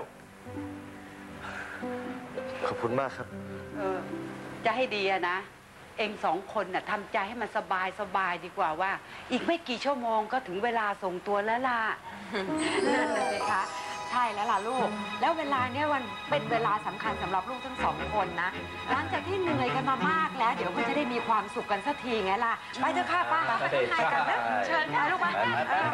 ขอบคุณมากครับจะให้ดีอะนะ เอง2 คนน่ะทำใจให้มันสบายดีกว่าว่า อีกไม่กี่ชั่วโมงก็ถึงเวลาส่งตัวแล้วล่ะนั่นเลยสิคะใช่แล้วล่ะลูก แล้วเวลาเนี้ยมันเป็นเวลาสำคัญสำหรับลูกทั้ง2 คนนะ หลังจากที่เหนื่อยกันมามากแล้ว เดี๋ยวก็จะได้มีความสุขกันสักทีไงล่ะ ไปเถอะค่ะป้าไปข้างในกันนะเชิญค่ะลูกมา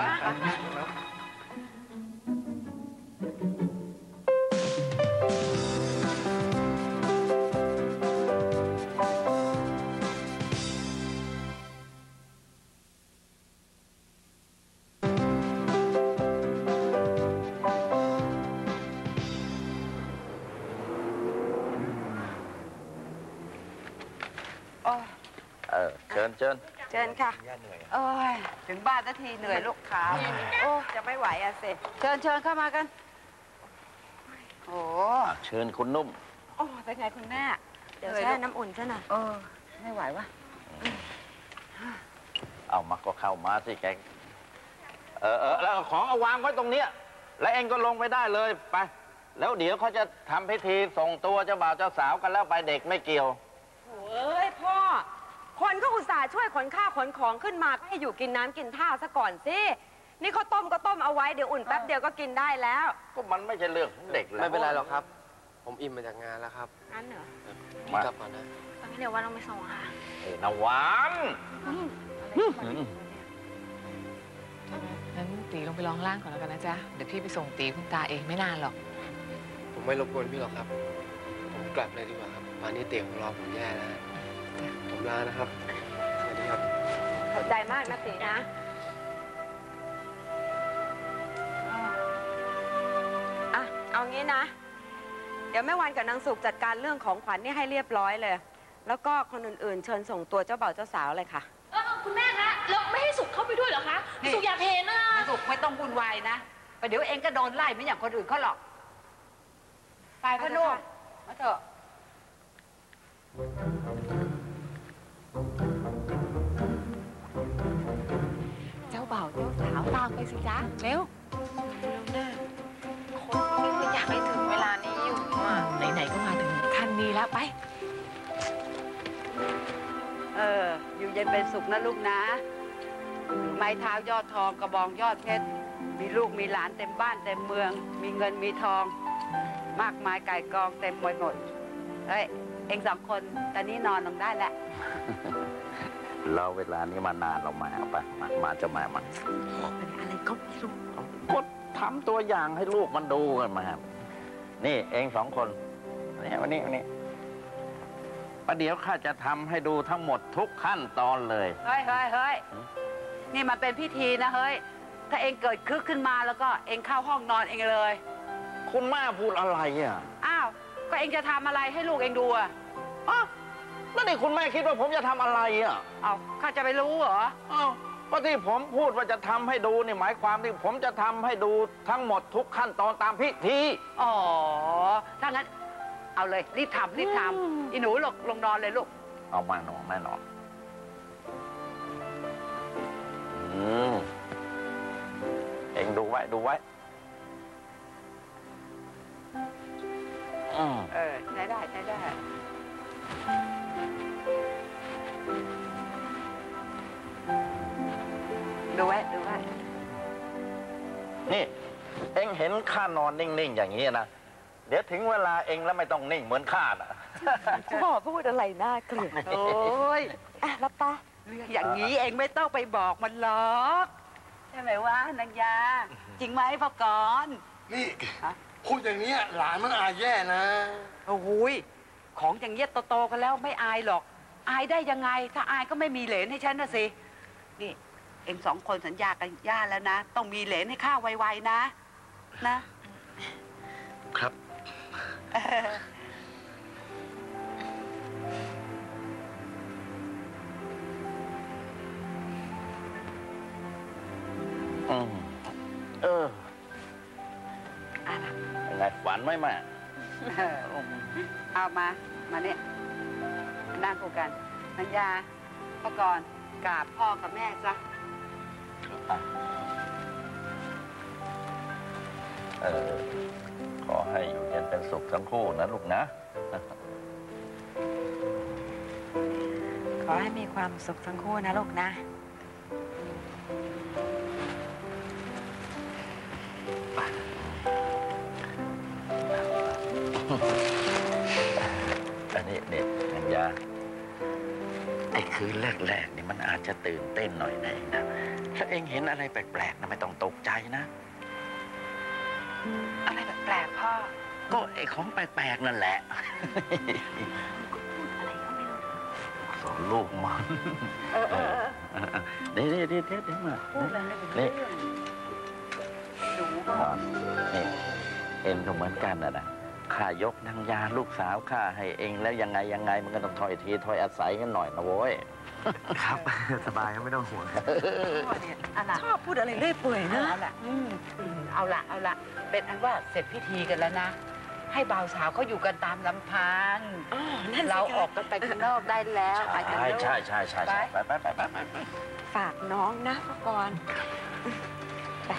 เชิญเชิญค่ะโอ้ยถึงบ้านสักทีเหนื่อยลูกขาโอ้จะไม่ไหวอะสิเชิญเข้ามากัน โอ้เชิญคุณนุ่มโอ้เป็นไงคุณแม่ เดี๋ยวแช่น้ำอุ่นซะหน่อยไม่ไหววะเอามาก็เข้ามาสิแกแล้วของเอาวางไว้ตรงเนี้ยแล้วเองก็ลงไปได้เลยไป แล้วเดี๋ยวเขาจะทำพิธีส่งตัวเจ้าบ่าวเจ้าสาวกันแล้วไปเด็กไม่เกี่ยวโอ้ยพ่อ คนก็อุตส่าห์ช่วยขนข้าวขนของขึ้นมาก็ให้อยู่กินน้ำกินท่าซะก่อนสิ นี่เขาต้มก็ต้มเอาไว้เดี๋ยวอุ่นแป๊บเดียวก็กินได้แล้วก็มันไม่ใช่เรื่องของเด็กแล้วไม่เป็นไรหรอกครับ ผมอิ่มมาจากงานแล้วครับงั้นเหรอพี่กลับก่อนนะตอนนี้เดี๋ยววันลงไปส่งค่ะนวันงั้นตีลงไปร้องล่างก่อนแล้วกันนะจ๊ะ เดี๋ยวพี่ไปส่งตีคุณตาเองไม่นานหรอกผมไม่รบกวนพี่หรอกครับ ผมกลับเลยดีกว่าครับป่านนี้เตี๋ยวของเราผมแย่แล้ว ผมลานะครับ สวัสดีครับขอบใจมากนะตีนะ เอางี้นะ เดี๋ยวแม่วันกับนางสุกจัดการเรื่องของขวัญนี่ให้เรียบร้อยเลย แล้วก็คนอื่นๆ เชิญส่งตัวเจ้าบ่าวเจ้าสาวเลยค่ะคุณแม่คะแล้วไม่ให้สุกเข้าไปด้วยเหรอคะ สุกอยากเห็นนะสุกไม่ต้องวุ่นวายนะประเดี๋ยวเองก็โดนไล่ไม่อย่างคนอื่นเขาหรอก ไปพ่อนุ่มมาเถอะเจ้าบ่าวเจ้าสาวตามไปสิจ๊ะ เร็วคนพวกนี้ก็อยากให้ถึงเวลานี้อยู่อ่ะไหนๆก็มาถึงไป อยู่เย็นเป็นสุขนะลูกนะไม้เท้ายอดทองกระบองยอดเพชรมีลูกมีหลานเต็มบ้านเต็มเมือง มีเงินมีทอง มากมายไก่กองเต็มหมดเฮ้ยเอง2 คนตอนนี้นอนลงได้แล้วเราเวลานี้มานานเรามาเอาไปมาจะมาเป็นอะไรก็ไม่รู้ก็ทำตัวอย่างให้ลูกมันดูกันมานี่เอง2 คนนี่วันนี้ประเดี๋ยวข้าจะทำให้ดูทั้งหมดทุกขั้นตอนเลยเฮ้ยนี่มันเป็นพิธีนะเฮ้ยถ้าเองเกิดคึกขึ้นมาแล้วก็เองเข้าห้องนอนเองเลยคุณแม่พูดอะไรอ่ะอ้าวก็เองจะทำอะไรให้ลูกเองดูอ่ะแล้วนี่คุณแม่คิดว่าผมจะทำอะไรอ่ะอ้าวข้าจะไปรู้เหรออ้าวก็ที่ผมพูดว่าจะทำให้ดูนี่หมายความที่ผมจะทำให้ดูทั้งหมดทุกขั้นตอนตามพิธีอ๋อถ้างั้นเอาเลยรีบทำอีหนูลงนอนเลยลูกเอามานอนแน่นอนเอ็งดูไว้ใช้ได้ดูไว้นี่เอ็งเห็นข้านอนนิ่งๆอย่างนี้นะเดี๋ยวถึงเวลาเอ็งแล้วไม่ต้องนิ่งเหมือนข้านะพ่อพูดอะไรน่าเกลียดโอ้ยแล้วป้าเรื่องอย่างนี้เองไม่ต้องไปบอกมันหรอกใช่ไหมวะนางยาจริงไหมพ่อกรนี่พูดอย่างนี้หลานมันอายแย่นะโอ้โหของอย่างเงี้ยโตๆกันแล้วไม่อายหรอกอายได้ยังไงถ้าอายก็ไม่มีเหลนให้ฉันนะสินี่เอง2 คนสัญญากันย่าแล้วนะต้องมีเหลนให้ข้าไวๆนะครับไงฝันไหมแม่เอามาเนี่ยนั่งคุยกันนัญญาพ่อกรกราบพ่อกับแม่ซะขอให้อยู่เย็นเป็นสุขทั้งคู่นะลูกนะขอให้มีความสุขทั้งคู่นะลูกนะอันนี้นัญญาไอ้คืนแรกๆนี่มันอาจจะตื่นเต้นหน่อยนะเองนะถ้าเองเห็นอะไรแปลกๆนะไม่ต้องตกใจนะอะไรแปลกๆพ่อก็ไอ้ของแปลกๆนั่นแหละสอนลูกมันเดี๋ยวมานี่เอ็งก็เหมือนกันนะข้ายกนางยาลูกสาวข้าให้เองแล้วยังไงมันก็ต้องถอยทีถอยอาศัยกันหน่อยนะโว้ยครับสบายไม่ต้องห่วงชอบพูดอะไรเรื่อยเปื่อยนะเอาละเป็นอันว่าเสร็จพิธีกันแล้วนะให้บ่าวสาวเขาอยู่กันตามลำพังเราออกกันไปข้างนอกได้แล้วใช่ไปฝากน้องนะพ่อกรไป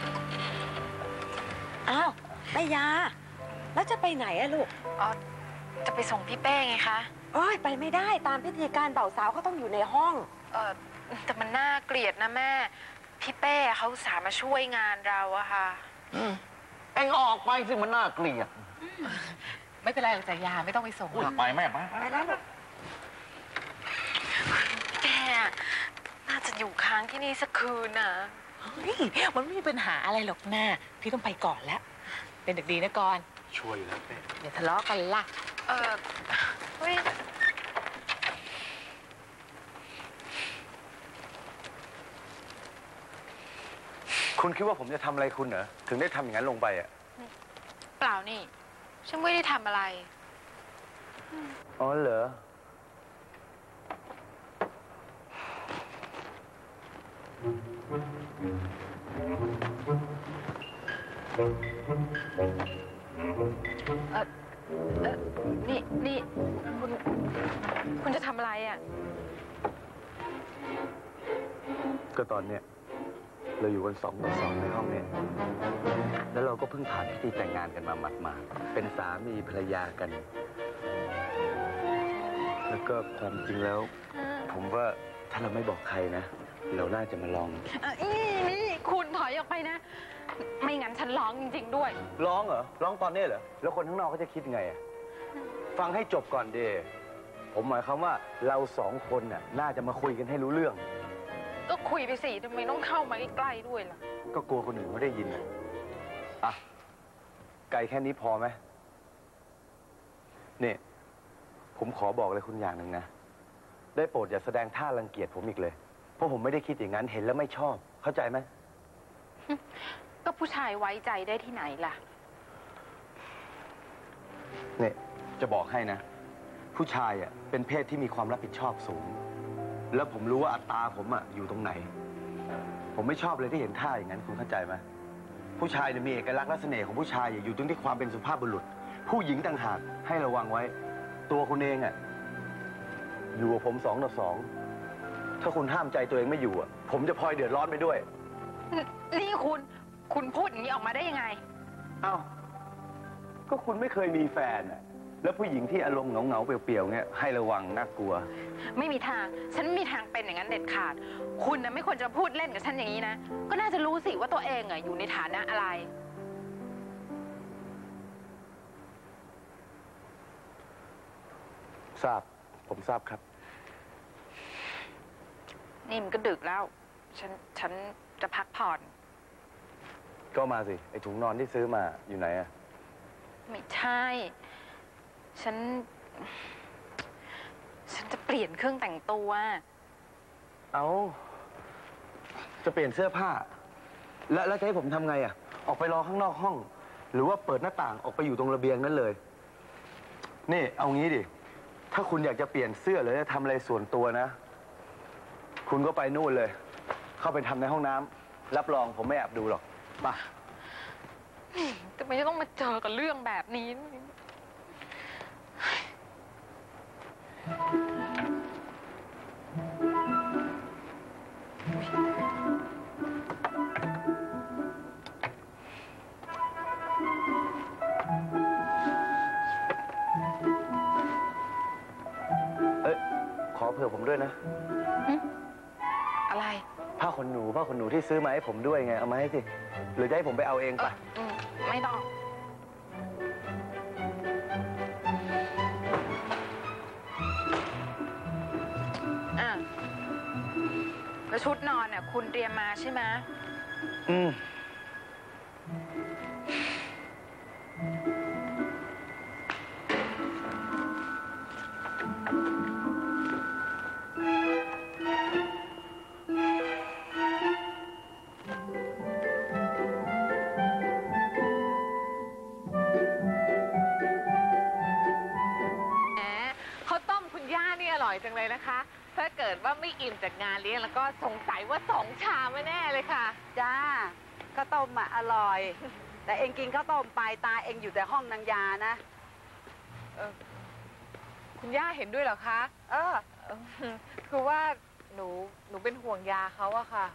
อ้าวแม่ยาแล้วจะไปไหนอะลูกจะไปส่งพี่เป้ไงคะไปไม่ได้ตามพิธีการบ่าวสาวเขาต้องอยู่ในห้องแต่มันน่าเกลียดนะแม่พี่เป้เขาอุตส่าห์มาช่วยงานเราอะค่ะเอ็งออกไปสิมันน่าเกลียดไม่เป็นไรหรอกแต่ยาไม่ต้องไปส่งหรอกไปแม่ไปแล้วลูกแกน่าจะอยู่ค้างที่นี่สักคืนน่ะมันไม่มีปัญหาอะไรหรอกแม่พี่ต้องไปก่อนแล้วเป็นเด็กดีนะกรช่วยอยู่แล้วแม่อย่าทะเลาะกันล่ะเฮ้ยคุณคิดว่าผมจะทำอะไรคุณเหรอถึงได้ทำอย่างนั้นลงไปอ่ะเปล่านี่ฉันไม่ได้ทำอะไรอ๋อเหรอนี่คุณจะทำอะไรอ่ะก็ตอนเนี้ยเราอยู่กัน2 ต่อ 2ในห้องเนี่ยแล้วเราก็เพิ่งผ่านพิธีแต่งงานกันมาหมาดๆเป็นสามีภรรยากันแล้วก็ความจริงแล้ว ผมว่าถ้าเราไม่บอกใครนะ เราน่าจะมาลองนี่คุณถอยออกไปนะ ไม่งั้นฉันร้องจริงๆด้วยร้องเหรอ ร้องตอนนี้เหรอ แล้วคนข้างนอกเขาจะคิดไงอะฟังให้จบก่อนเดผมหมายความว่าเราสองคนน่ะน่าจะมาคุยกันให้รู้เรื่องก็คุยไปสิทำไมต้องเข้ามาใกล้ๆด้วยล่ะก็กลัวคนอื่นเขาได้ยินอ่ะไกลแค่นี้พอไหมเนี่ยผมขอบอกเลยคุณอย่างหนึ่งนะ ได้โปรดอย่าแสดงท่ารังเกียจผมอีกเลย เพราะผมไม่ได้คิดอย่างนั้น เห็นแล้วไม่ชอบ เข้าใจไหมก็ผู้ชายไว้ใจได้ที่ไหนล่ะเนี่ยจะบอกให้นะ ผู้ชายอ่ะเป็นเพศที่มีความรับผิดชอบสูง แล้วผมรู้ว่าอัตราผมอ่ะอยู่ตรงไหน ผมไม่ชอบเลยที่เห็นท่าอย่างนั้นคุณเข้าใจไหมผู้ชายเนี่ยมีเอกลักษณ์และเสน่ห์ของผู้ชายอยู่ตรงที่ความเป็นสุภาพบุรุษ ผู้หญิงต่างหากให้ระวังไว้ ตัวคุณเองอ่ะอยู่กับผม2 ต่อ 2ถ้าคุณห้ามใจตัวเองไม่อยู่อ่ะผมจะพลอยเดือดร้อนไปด้วยนี่คุณพูดอย่างนี้ออกมาได้ยังไงเอ้าก็คุณไม่เคยมีแฟนอ่ะแล้วผู้หญิงที่อารมณ์เหงาๆเปลี่ยวๆเนี่ยให้ระวังน่ากลัวไม่มีทางฉันไม่มีทางเป็นอย่างนั้นเด็ดขาดคุณนะไม่ควรจะพูดเล่นกับฉันอย่างนี้นะก็น่าจะรู้สิว่าตัวเองอ่ะอยู่ในฐานะอะไรทราบผมทราบครับนี่มันก็ดึกแล้วฉันจะพักผ่อนก็มาสิไอ้ถุงนอนที่ซื้อมาอยู่ไหนอะไม่ใช่ฉันจะเปลี่ยนเครื่องแต่งตัวเอาจะเปลี่ยนเสื้อผ้าแล้วจะให้ผมทำไงอะออกไปรอข้างนอกห้อง หรือว่าเปิดหน้าต่างออกไปอยู่ตรงระเบียงนั้นเลยนี่เอางี้ดิถ้าคุณอยากจะเปลี่ยนเสื้อหรือจะทำอะไรส่วนตัวนะคุณก็ไปนู่นเลยเข้าไปทำในห้องน้ำรับรองผมไม่แอบดูหรอกป่ะทำไมจะต้องมาเจอกับเรื่องแบบนี้ขอเผื่อผมด้วยนะอะไรผ้าขนหนูที่ซื้อมาให้ผมด้วยไงเอามาให้สิหรือจะให้ผมไปเอาเองปะไม่ต้องแล้วชุดนอนเนี่ยคุณเตรียมมาใช่ไหมอร่อยจังเลยนะคะถ้าเกิดว่าไม่อิ่มจากงานเลี้ยงแล้วก็สงสัยว่า2 ชามแน่เลยค่ะจ้าข้าวต้มอร่อย แต่เองกินข้าวต้มไปตาเองอยู่แต่ห้องนางยานะคุณย่าเห็นด้วยเหรอคะคือว่าหนูเป็นห่วงยาเขาอะค่ะ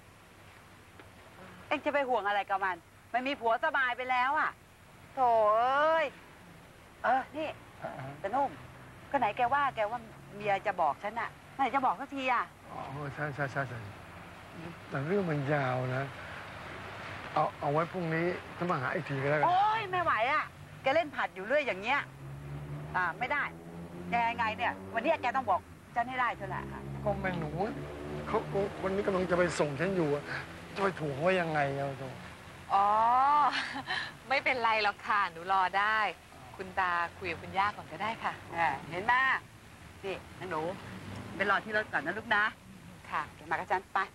เองจะไปห่วงอะไรกับมันมีผัวสบายไปแล้วอะโถเอ้ยนี่แต่นุ่มก็ไหนแกว่าเมียจะบอกฉันอะไหนจะบอกสักทีอะใช่แต่เรื่องมันยาวนะเอาไว้พรุ่งนี้จะมาหาอีกทีก็แล้วกันโอ้ยไม่ไหวอะแกเล่นผัดอยู่เรื่อยอย่างเงี้ยไม่ได้แกไงเนี่ยวันนี้แกต้องบอกฉันให้ได้เท่าไหร่ก็แม่หนูเขาวันนี้กำลังจะไปส่งฉันอยู่จะไปถูกว่ายังไงเอาตัวไม่เป็นไรหรอกค่ะหนูรอได้คุณตาคุยกับคุณย่าก่อนก็ได้ค่ะเห็นไหมนี่หนูไปรอที่รถก่อนนะลูกนะค่ะมากับฉันไป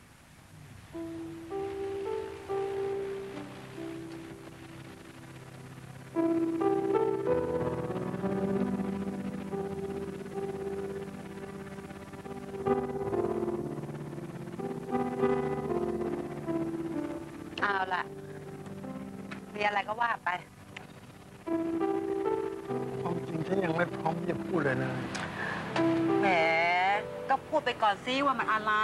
เอาล่ะมีอะไรก็ว่าไปความจริงฉันยังไม่พร้อมจะพูดเลยนะแหมก็พูดไปก่อนซิว่ามันอะไร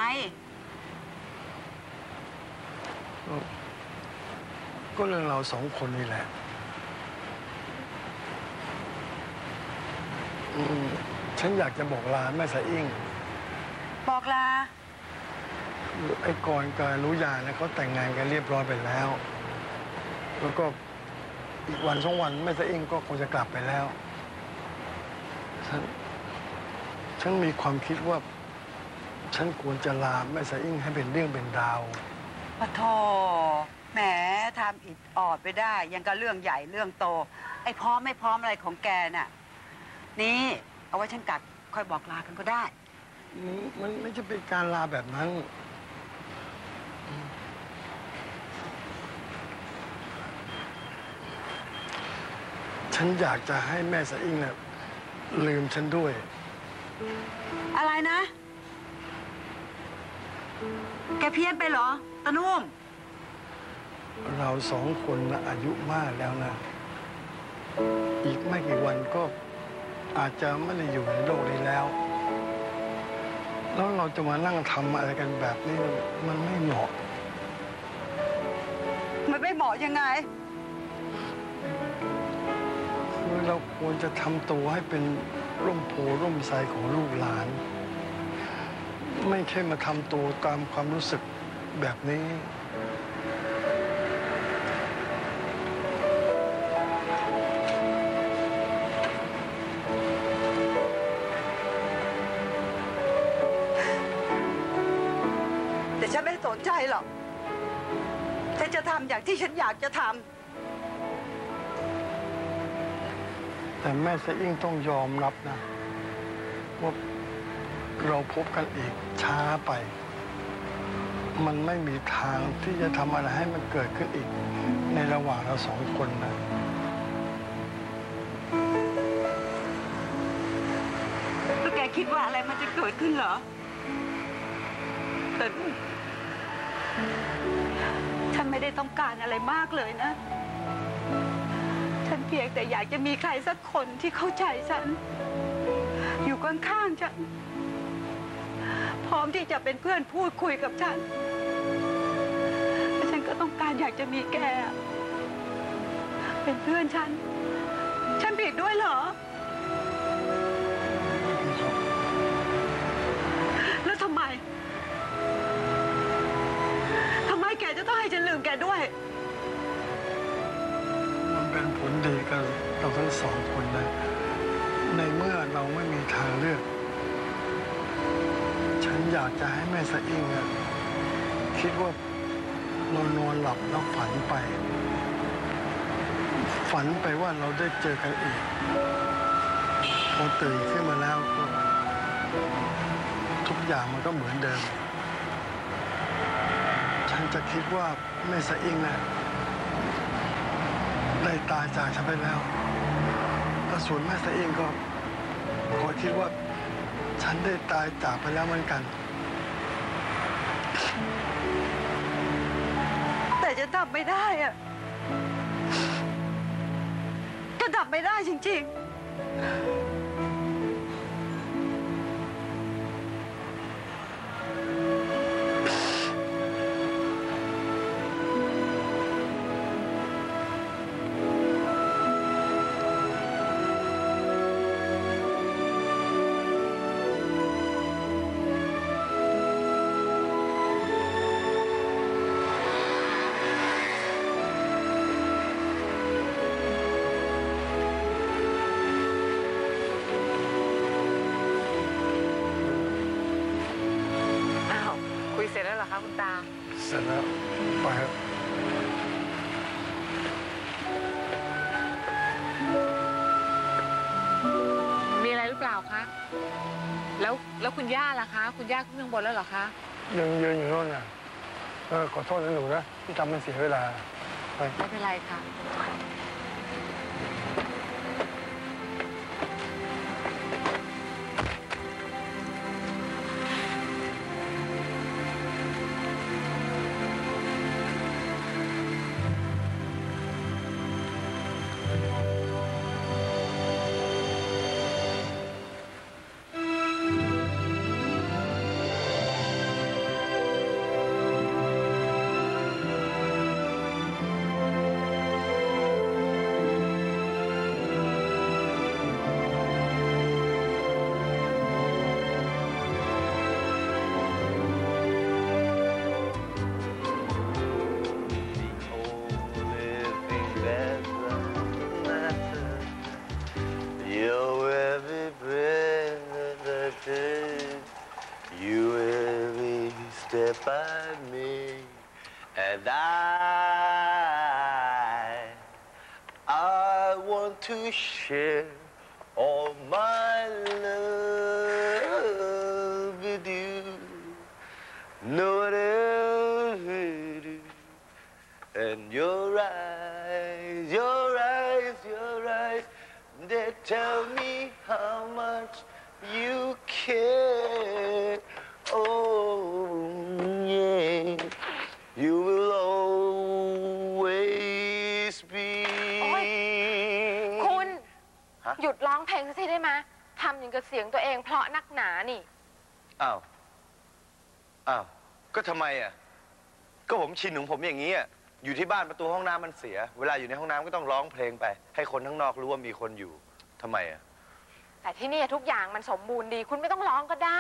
ก็เรื่องเรา2 คนนี่แหละฉันอยากจะบอกลาแม่สะอิ่งบอกลาไอ้กรกับนุยาเนี่ยเขาแต่งงานกันเรียบร้อยไปแล้ว แล้วก็อีกวันสองวันแม่สะอิ่งก็คงจะกลับไปแล้วฉันมีความคิดว่า ฉันควรจะลาแม่สะอิ่งให้เป็นเรื่องเป็นราวปะโทแหมทำอิดออดไปได้ยังก็เรื่องใหญ่เรื่องโต ไอ้พร้อมไม่พร้อมอะไรของแกน่ะนี่เอาไว้ฉันกลับค่อยบอกลากันก็ได้มันไม่จะเป็นการลาแบบนั้นฉันอยากจะให้แม่สะอิ่งน่ะลืมฉันด้วยอะไรนะ แกเพี้ยนไปเหรอตานุ่มเราสองคนนะอายุมากแล้วนะ อีกไม่กี่วันก็อาจจะไม่ได้อยู่ในโลกนี้แล้ว แล้วเราจะมานั่งทำอะไรกันแบบนี้มันไม่เหมาะมันไม่เหมาะยังไงคือเราควรจะทำตัวให้เป็นร่มโพร่มไทรของลูกหลาน ไม่ใช่มาทำตัวตามความรู้สึกแบบนี้แต่ฉันไม่สนใจหรอก ฉันจะทำอย่างที่ฉันอยากจะทำแต่แม่สะอิ่งต้องยอมรับนะว่าเราพบกันอีกช้าไป มันไม่มีทางที่จะทำอะไรให้มันเกิดขึ้นอีกในระหว่างเราสองคนนะแล้วแกคิดว่าอะไรมันจะเกิดขึ้นเหรอแต่ฉันไม่ได้ต้องการอะไรมากเลยนะ ฉันเพียงแต่อยากจะมีใครสักคนที่เข้าใจฉัน อยู่ข้างๆฉัน พร้อมที่จะเป็นเพื่อนพูดคุยกับฉันและฉันก็ต้องการอยากจะมีแกเป็นเพื่อนฉัน ฉันผิดด้วยเหรอ แล้วทำไมแกจะต้องให้ฉันลืมแกด้วยมันเป็นผลดีกับเราทั้งสองคนเลยในเมื่อเราไม่มีทางเลือก ฉันอยากจะให้แม่สะอิ่งคิดว่าเรานอนหลับแล้วฝันไปว่าเราได้เจอกันอีกพอตื่นขึ้นมาแล้วก็ทุกอย่างมันก็เหมือนเดิมฉันจะคิดว่าแม่สะอิ่งน่ะได้ตายจากฉันไปแล้วและส่วนแม่สะอิ่งก็ขอคิดว่าฉันได้ตายจากไปแล้วเหมือนกันแต่จะทำไม่ได้อะจะทำไม่ได้จริงๆเสร็จแล้วเหรอคะคุณตาเสร็จแล้วไปครับมีอะไรหรือเปล่าคะแล้วคุณย่าล่ะคะ คุณย่าขึ้นข้างบนแล้วเหรอคะยังยืนอยู่โน่นน่ะขอโทษนะหนูนะที่ทำให้เสียเวลาไปไม่เป็นไรค่ะ stay by me, and I want to share all my love with you. No one else will do. And your eyes, they tell me how much you care. Oh, yeah. You will always be. คุณหยุดร้องเพลงสักทีได้ไหมทำอย่างกับเสียงตัวเองเพราะนักหนานี่อ้าว ก็ทำไมอ่ะ ก็ผมชินของผมอย่างนี้อ่ะ อยู่ที่บ้านประตูห้องน้ำมันเสีย เวลาอยู่ในห้องน้ำก็ต้องร้องเพลงไป ให้คนข้างนอกรู้ว่ามีคนอยู่ทำไมอ่ะแต่ที่นี่ทุกอย่างมันสมบูรณ์ดี คุณไม่ต้องร้องก็ได้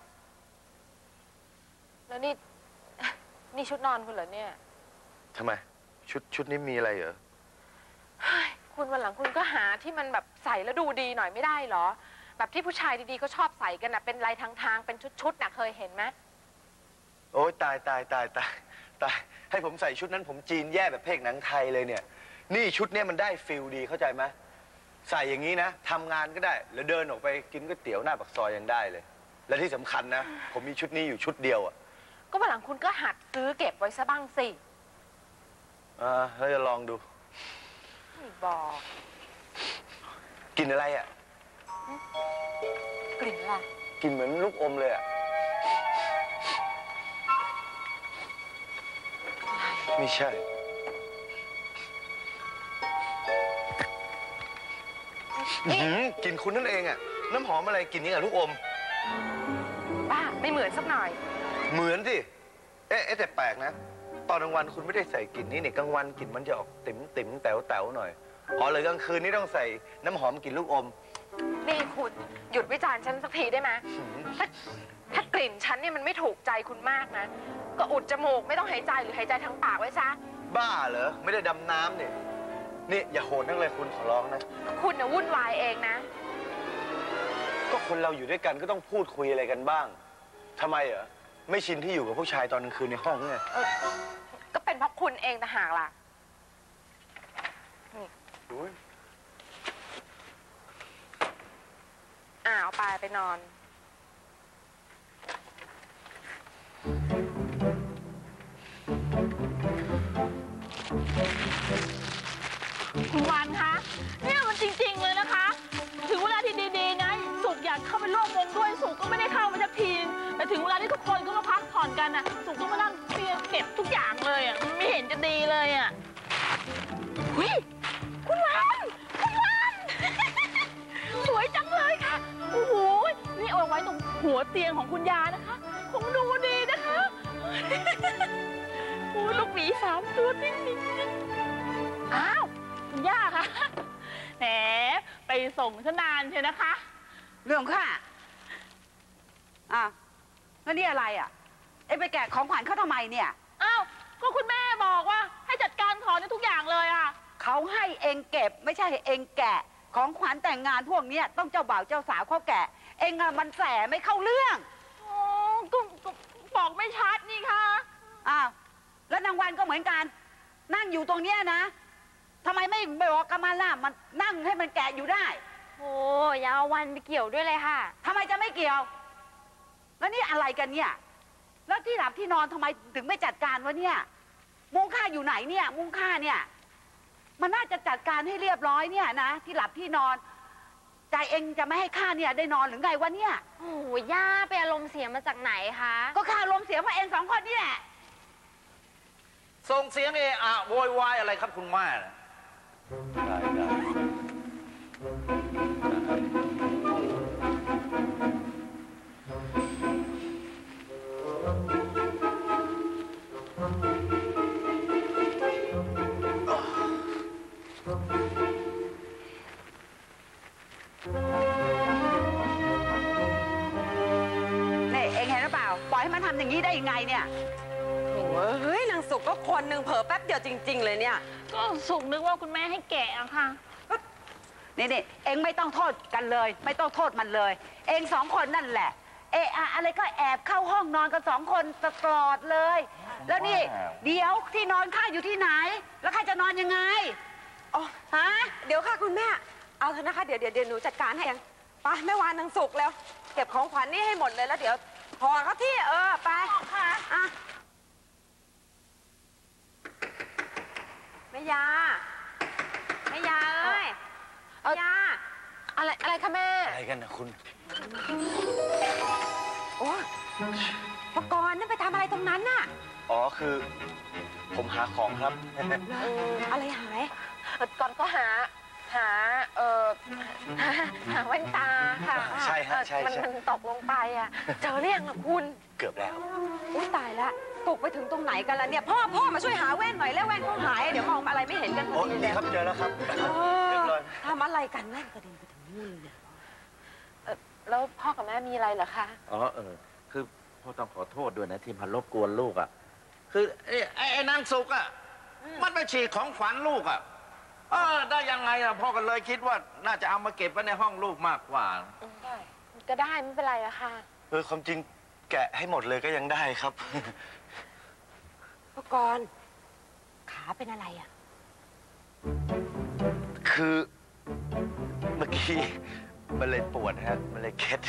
แล้วนี่ชุดนอนคุณเหรอเนี่ยทำไม ชุดนี้มีอะไรเหรอคุณวันหลังคุณก็หาที่มันแบบใส่แล้วดูดีหน่อยไม่ได้เหรอ แบบที่ผู้ชายดีๆเขาชอบใส่กันนะเป็นลายทางๆเป็นชุดๆนะเคยเห็นไหมโอ๊ยตายให้ผมใส่ชุดนั้นผมจีนแย่แบบเพลงหนังไทยเลยเนี่ย นี่ชุดเนี้ยมันได้ฟิลดีเข้าใจไหมใส่อย่างนี้นะทำงานก็ได้แล้วเดินออกไปกินก๋วยเตี๋ยวหน้าปากซอยยังได้เลย และที่สำคัญนะผมมีชุดนี้อยู่ชุดเดียวอ่ะก็วันหลังคุณก็หัดซื้อเก็บไว้ซะบ้างสิแล้วจะลองดูไม่บอกกินอะไรอ่ะกลิ่นอะไรกินเหมือนลูกอมเลยอ่ะไม่ใช่กินคุณนั่นเองอ่ะน้ำหอมอะไรกินนี่กับลูกอมบ้าไม่เหมือนสักหน่อยเหมือนสิแต่แปลกนะตอนกลางวันคุณไม่ได้ใส่กลิ่นนี้เนี่ยกลางวันกลิ่นมันจะออกติ๋มแต๋วหน่อยพอเลยกลางคืนนี่ต้องใส่น้ำหอมกลิ่นลูกอมนี่คุณหยุดวิจารณ์ฉันสักทีได้ไหมถ้ากลิ่นฉันเนี่ยมันไม่ถูกใจคุณมากนะก็อุดจมูกไม่ต้องหายใจหรือหายใจทางปากไว้ซะบ้าเหรอไม่ได้ดำน้ำเนี่ยนี่อย่าโหดนักเลยคุณขอร้องนะคุณน่ะวุ่นวายเองนะก็คนเราอยู่ด้วยกันก็ต้องพูดคุยอะไรกันบ้างทำไมเหรอไม่ชินที่อยู่กับผู้ชายตอนกลางคืนในห้องไงก็เป็นเพราะคุณเองต่างหากล่ะเอาไปนอนคุณวานคะเนี่ยมันจริงๆเลยนะคะถึงเวลาที่ดีๆนะสุกอยากเข้าไปร่วมวงด้วยสุกก็ไม่ได้เข้ามาสักทีแต่ถึงเวลาที่ทุกคนก็มาพักผ่อนกันน่ะสุกก็มานั่งเก็บทุกอย่างเลยอ่ะไม่เห็นจะดีเลยอ่ะหุ้ยคุณวานสวยจังเลยค่ะโอ้โหนี่เอาไว้ตรงหัวเตียงของคุณยานะคะคงดูดีนะคะโอ้ลูกหมี3 ตัวจริงๆอ้าวคุณย่าคะแหมไปส่งซะนานเชียวนะคะเรื่องค่ะแล้วนี่อะไรอ่ะไปแกะของขวัญเขาทำไมเนี่ยอ้าวก็คุณแม่บอกว่าให้จัดการของทุกอย่างเลยอ่ะเขาให้เองเก็บไม่ใช่ให้เองแกะของขวัญแต่งงานพวกนี้ต้องเจ้าบ่าวเจ้าสาวเขาแกะเองอะมันแสไม่เข้าเรื่องก็บอกไม่ชัดนี่ค่ะแล้วนางวันก็เหมือนกันนั่งอยู่ตรงเนี้ยนะทำไมไม่บอกกับมันล่ะมันนั่งให้มันแกะอยู่ได้โอ้ยาววันไปเกี่ยวด้วยเลยค่ะทำไมจะไม่เกี่ยวแล้วนี่อะไรกันเนี่ยแล้วที่หลับที่นอนทำไมถึงไม่จัดการวะเนี่ยมุ้งค่าอยู่ไหนเนี่ยมุ้งค่าเนี่ยมันน่าจะจัดการให้เรียบร้อยเนี่ยนะที่หลับที่นอนใจเองจะไม่ให้ข้าเนี่ยได้นอนหรือไงวะเนี่ยโอ้ยย่าไปอารมณ์เสียมาจากไหนคะก็ข้าอารมณ์เสียมาเอง2 คนนี่แหละส่งเสียงโวยวายอะไรครับคุณแม่ได้นี่เองเห็นหรือเปล่าปล่อยให้มันทำอย่างนี้ได้ยังไงเนี่ยโอ้เฮ้ยนางสุกก็คนหนึ่งเผลอแป๊บเดียวจริงๆเลยเนี่ยก็สุกนึกว่าคุณแม่ให้แกะอะค่ะนี่เองไม่ต้องโทษกันเลยไม่ต้องโทษมันเลยเอง2 คนนั่นแหละอะไรก็แอบเข้าห้องนอนกัน2 คนตลอดเลย แล้วนี่เดี๋ยวที่นอนข้าอยู่ที่ไหน แล้วข้าจะนอนยังไงอ๋อฮะเดี๋ยวค่ะคุณแม่เอาเถอะนะคะเดี๋ยวหนูจัดการให้เองไปแม่วานนางสุกแล้วเก็บของขวัญนี่ให้หมดเลยแล้วเดี๋ยวพอเขาที่ไปค่ะอ่ะแม่ยาเอ้ยแม่ยาอะไรคะแม่อะไรกันนะคุณโอ้ปกรณ์นั่นไปทำอะไรตรงนั้นน่ะอ๋อคือผมหาของครับอะไรหายก่อนก็หาแว่นตาค่ะใช่ฮะใช่มันตกลงไปอ่ะเจอหรือยังล่ะคุณเกือบแล้วอุ้ยตายละตกไปถึงตรงไหนกันล่ะเนี่ยพ่อมาช่วยหาแว่นหน่อยแล้วแว่นเขาหายเดี๋ยวมองอะไรไม่เห็นกันพอดีเลยครับเจอแล้วครับเรียบร้อยทำอะไรกันแว่นกระเด็นไปถึงนู่นเลยเนี่ยแล้วพ่อกับแม่มีอะไรเหรอคะอ๋อคือพ่อต้องขอโทษด้วยนะที่มารบกวนลูกอ่ะคือไอ้นางสุกอ่ะมันไปฉีกของขวัญลูกอ่ะได้ยังไงอ่ะพ่อก็เลยคิดว่าน่าจะเอามาเก็บไว้ในห้องลูกมากกว่าได้ก็ได้ไม่เป็นไรอะค่ะความจริงแกะให้หมดเลยก็ยังได้ครับปกรณ์ขาเป็นอะไรอ่ะคือเมื่อกี้มันเลยปวดฮะมันเลยเคล็ด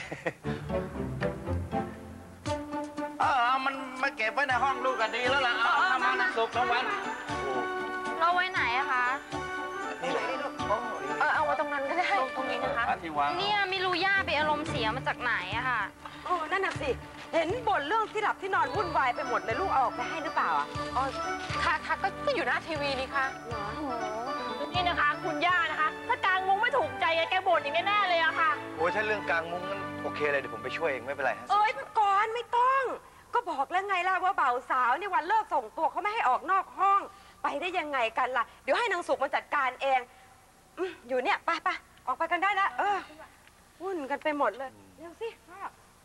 มันมาเก็บไว้ในห้องลูกก็ดีแล้วล่ะทำมาสุกทั้งวันเราไว้ไหนอะคะนี่เลยเอาไว้ตรงนั้นก็ได้ตรงนี้นะคะเนี่ยไม่รู้ย่าไปอารมณ์เสียมาจากไหนอะค่ะนั่นน่ะสิเห็นบ่นเรื่องที่หลับที่นอนวุ่นวายไปหมดเลยลูกเอาออกไปให้หรือเปล่าค่ะก็อยู่หน้าทีวีนี่ค่ะนี่นะคะคุณย่านะคะถ้ากางมุ้งไม่ถูกใจแกบ่นอย่างแน่เลยอะค่ะโอ้ยถ้าเรื่องกางมุ้งนั้นโอเคเลยเดี๋ยวผมไปช่วยเองไม่เป็นไรฮะปกรณ์ไม่ต้องก็บอกแล้วไงล่ะว่าเบาสาวนี่วันเลิกส่งตัวเขาไม่ให้ออกนอกห้องไปได้ยังไงกันล่ะเดี๋ยวให้นางสุกมาจัดการเองอยู่เนี่ยไปออกไปกันได้แล้ววุ่นกันไปหมดเลยเร็วสิพ่อ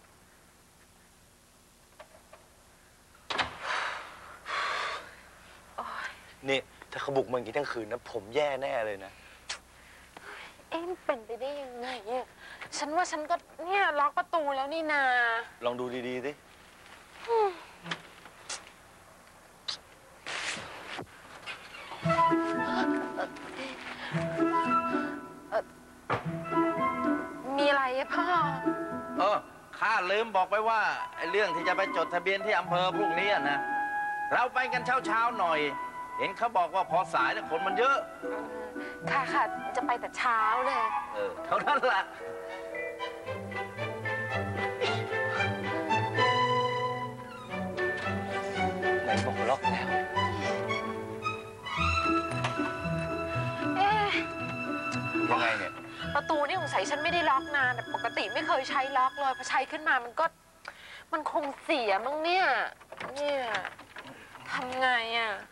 นี่ถ้าเขาบุกมาอย่างนี้ทั้งคืนนะผมแย่แน่เลยนะเป็นไปได้ยังไงเนี่ยฉันว่าฉันก็เนี่ยล็อกประตูแล้วนี่นาลองดูดีๆสิมีอะไรพ่อข้าลืมบอกไปว่าไอ้เรื่องที่จะไปจดทะเบียนที่อำเภอพรุ่งนี้นะเราไปกันเช้าๆหน่อยเห็นเขาบอกว่าพอสายแล้วคนมันเยอะค่ะจะไปแต่เช้าเลยเท่านั้นแหละไหนบอกล็อกแล้วยังไงเนี่ยประตูนี่สงสัยฉันไม่ได้ล็อกนานแต่ปกติไม่เคยใช้ล็อกเลยพอใช้ขึ้นมามันคงเสียมั้งเนี่ยทำไงอ่ะ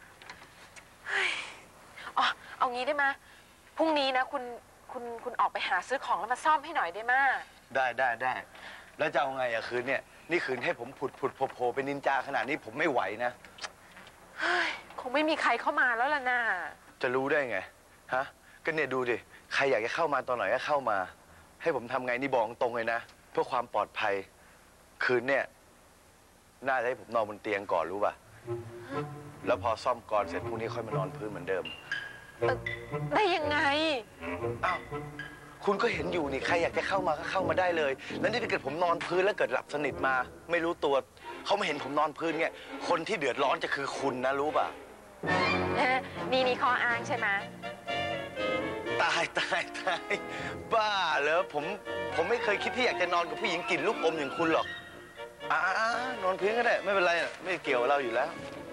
เอางี้ได้ไหมพรุ่งนี้นะคุณออกไปหาซื้อของแล้วมาซ่อมให้หน่อยได้ไหมได้แล้วจะเอาไงคืนเนี่ยนี่คืนให้ผมผุดโผล่เป็นนินจาขนาดนี้ผมไม่ไหวนะคงไม่มีใครเข้ามาแล้วล่ะน่ะจะรู้ได้ไงฮะก็เนี่ยดูดิใครอยากจะเข้ามาตอนไหนก็เข้ามาให้ผมทำไงนี่บอกตรงเลยนะเพื่อความปลอดภัยคืนเนี่ยน่าจะให้ผมนอนบนเตียงก่อนรู้ป่ะแล้วพอซ่อมก่อนเสร็จพรุ่งนี้ค่อยมานอนพื้นเหมือนเดิมได้ยังไงอ้าวคุณก็เห็นอยู่นี่ใครอยากจะเข้ามาก็เข้ามาได้เลยแล้วนี่ถ้าเกิดผมนอนพื้นแล้วเกิดหลับสนิทมาไม่รู้ตัวเขาไม่เห็นผมนอนพื้นเนี่ยคนที่เดือดร้อนจะคือคุณนะรู้ป่ะนี่ข้ออ้างใช่ไหมตายบ้าเหรอผมไม่เคยคิดที่อยากจะนอนกับผู้หญิงกลิ่นลูกอมอย่างคุณหรอกนอนพื้นก็ได้ไม่เป็นไรไม่เกี่ยวกับเราอยู่แล้ว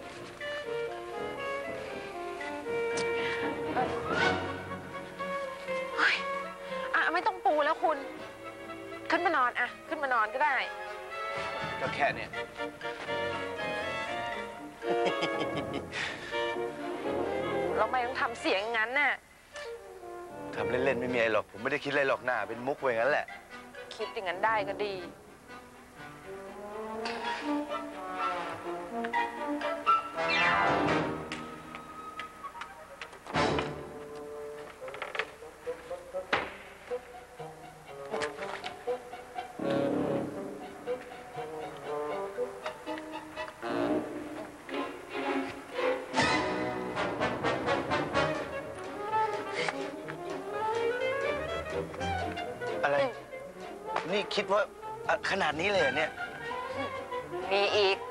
ไม่ต้องปูแล้วคุณขึ้นมานอนขึ้นมานอนก็ได้ก็แค่เนี่ยเราไม่ต้องทำเสียงงั้นน่ะทำเล่นๆไม่มีอะไรหรอกผมไม่ได้คิดอะไรหรอกหน้าเป็นมุกไว้งั้นแหละคิดอย่างนั้นได้ก็ดีคิดว่าขนาดนี้เลยเหรอเนี่ยมีอีก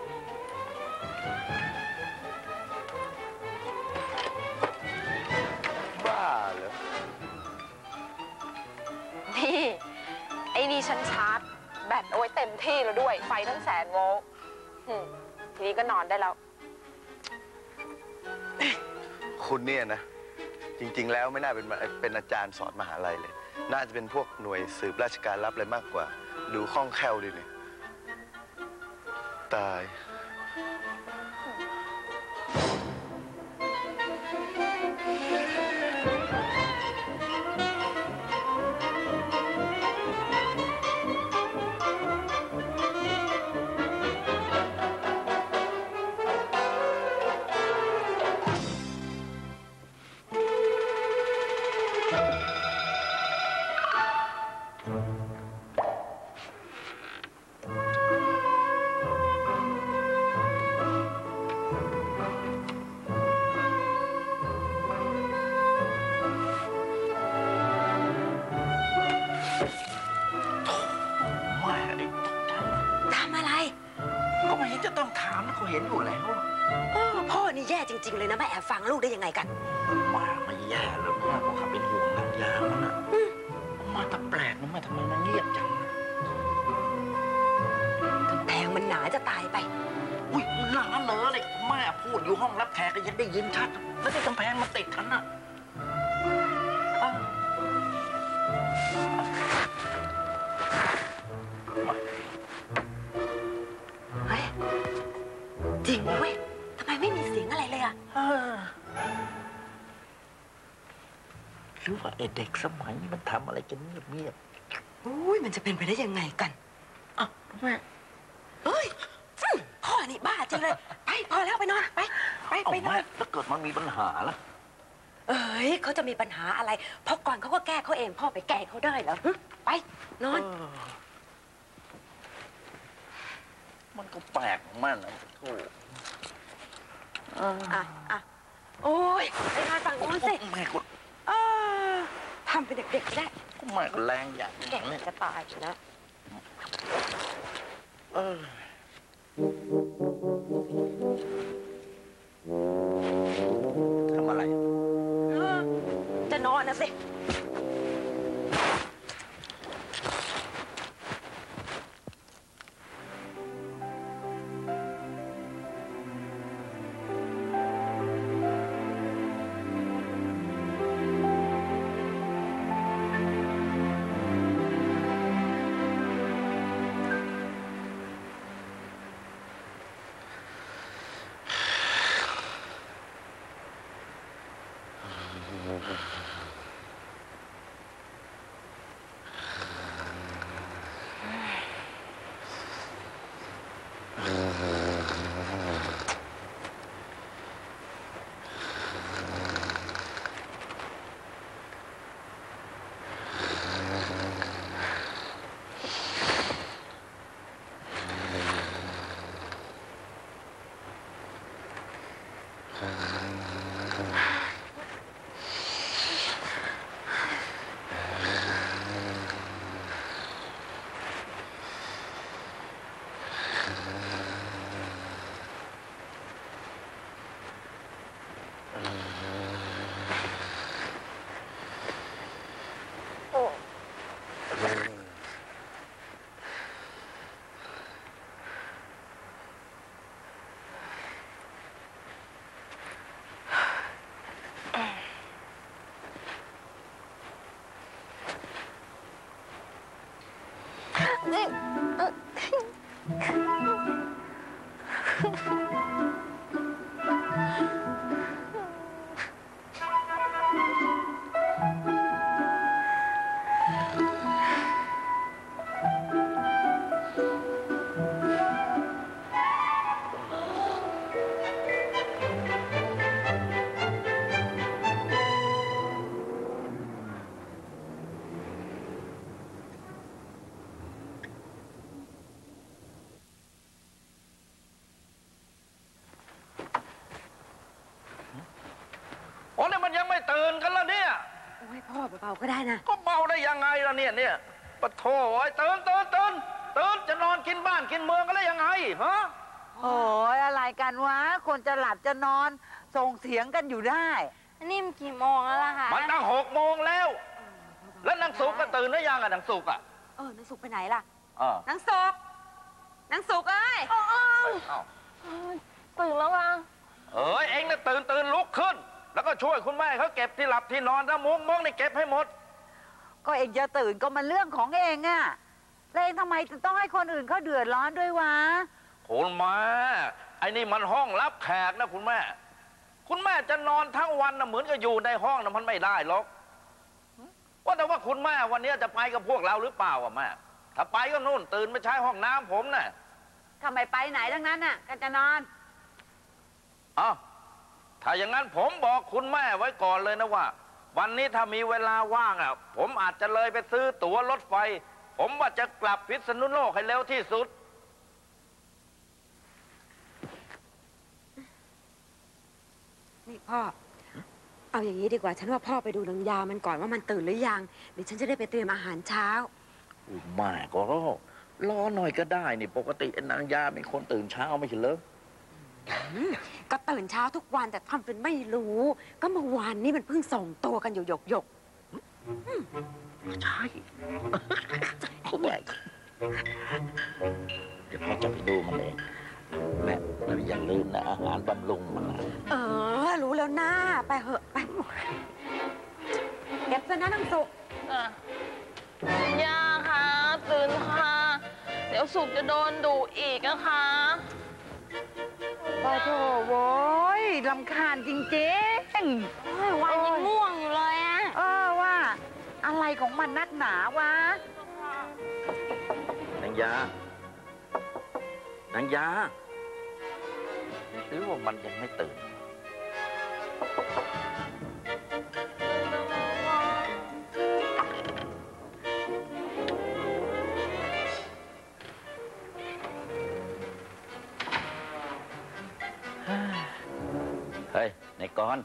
บ้าเหรอนี่ไอ้นี่ฉันชาร์จแบตเอาไว้เต็มที่แล้วด้วย ไฟทั้ง100,000 โวลต์ทีนี้ก็นอนได้แล้วคุณเนี่ยนะ จริงๆแล้วไม่น่าเป็นอาจารย์สอนมหาลัยเลย น่าจะเป็นพวกหน่วยสืบราชการลับอะไรมากกว่า ดูคล่องแคล่วดีเลยตายทำอะไรก็ไม่เห็นจะต้องถามนะเขาเห็นอยู่แล้วพ่อนี่แย่จริงๆเลยนะแม่แอบฟังลูกได้ยังไงกันมาไม่แย่เลยแม่ก็ขับเป็นห่วงนางยามมันนะมาแต่แปลกนะแม่ทำไมมันเงียบจังกำแพงมันหนาจะตายไปอุ้ยหนาเหนอเลยแม่พูดอยู่ห้องรับแขกก็ยังได้ยินชัด แล้วที่กำแพงมันติดกันน่ะเฮ้ย จริงเว้ยทำไมไม่มีเสียงอะไรเลยอ่ะหรือว่าไอ้เด็กสมัยนี้มันทำอะไรกันเงียบอุ้ยมันจะเป็นไปได้ยังไงกันอ่ะแม่เฮ้ยพ่อนี่บ้าจริงเลย ไปพอแล้วไปนอน ไปนอนถ้าเกิดมันมีปัญหาล่ะเอ้ยเขาจะมีปัญหาอะไรเพราะก่อนเขาก็แก้เขาเองพ่อไปแก้เขาได้เหรอไปนอนมันก็แปลกของมันนะโอ้อ่ะโอ้ยไปนอนฝั่งโน้นสิแม่ก็ทำเป็นเด็กๆได้แม่ก็แรงอย่างเก่งจะตายอยู่นะทำอะไรจะนอนนะสิโอ้เนี่ยมันยังไม่ตื่นกันแล้วเนี่ยโอ้ยพ่อเบาๆก็ได้นะก็เบาได้ยังไงล่ะเนี่ยไปปะโถไอ้ตื่นจะนอนกินบ้านกินเมืองกันแล้วยังไงฮะโอ้ยอะไรกันวะ คนจะหลับจะนอนส่งเสียงกันอยู่ได้นี่มันกี่โมงแล้วล่ะคะมันตั้ง6 โมงแล้ว แล้วนางสุกก็ตื่นหรือยังอะนางสุกอะนางสุกไปไหนล่ะนางนางสุกเอ้ยตื่นแล้วอ่ะเองน่ะตื่นลุกขึ้น แล้วก็ช่วยคุณแม่เขาเก็บที่หลับที่นอนนะมุ้งนี่เก็บให้หมดก็เองจะตื่นก็มันเรื่องของเองอะแล้วเองทำไมจะต้องให้คนอื่นเขาเดือดร้อนด้วยวะคุณแม่ไอ้นี่มันห้องรับแขกนะคุณแม่จะนอนทั้งวันนะเหมือนกับอยู่ในห้องนะมันไม่ได้หรอกว่าแต่ว่าคุณแม่วันนี้จะไปกับพวกเราหรือเปล่าอะแม่ถ้าไปก็นู่นตื่นมาใช้ห้องน้ำผมน่ะทำไมไปไหนทั้งนั้นน่ะกันจะนอนถ้าอย่างนั้นผมบอกคุณแม่ไว้ก่อนเลยนะว่า วันนี้ถ้ามีเวลาว่างอ่ะผมอาจจะเลยไปซื้อตั๋วรถไฟผมว่าจะกลับพิษณุโลกให้เร็วที่สุดนี่พ่อ เอาอย่างนี้ดีกว่า ฉันว่าพ่อไปดูนางยามันก่อนว่ามันตื่นหรือยัง เดี๋ยวฉันจะได้ไปเตรียมอาหารเช้าแม่ก็รอหน่อยก็ได้นี่ปกตินางยาเป็นคนตื่นเช้าไม่ใช่เหรอก็ตื่นเช้าทุกวันแต่ทำเป็นไม่รู้ ก็เมื่อวานนี้มันเพิ่งส่งตัวกันอยู่หยกใช่เขาแบกเดี๋ยวพ่อจะไปดูมันเองแม่แล้วอย่าลืมนะอาหารบำรุงมันนะรู้แล้วนะไปเหอะไปเก็บซะนะนางสุกย่าคะตื่นค่ะ เดี๋ยวสุกจะโดนดุอีกนะคะปะโถโว้ยรำคาญจริงๆวันยังง่วงอยู่เลยอะว่าอะไรของมันนักหนาวะนางยาหรือว่ามันยังไม่ตื่นเฮ้ยนายกร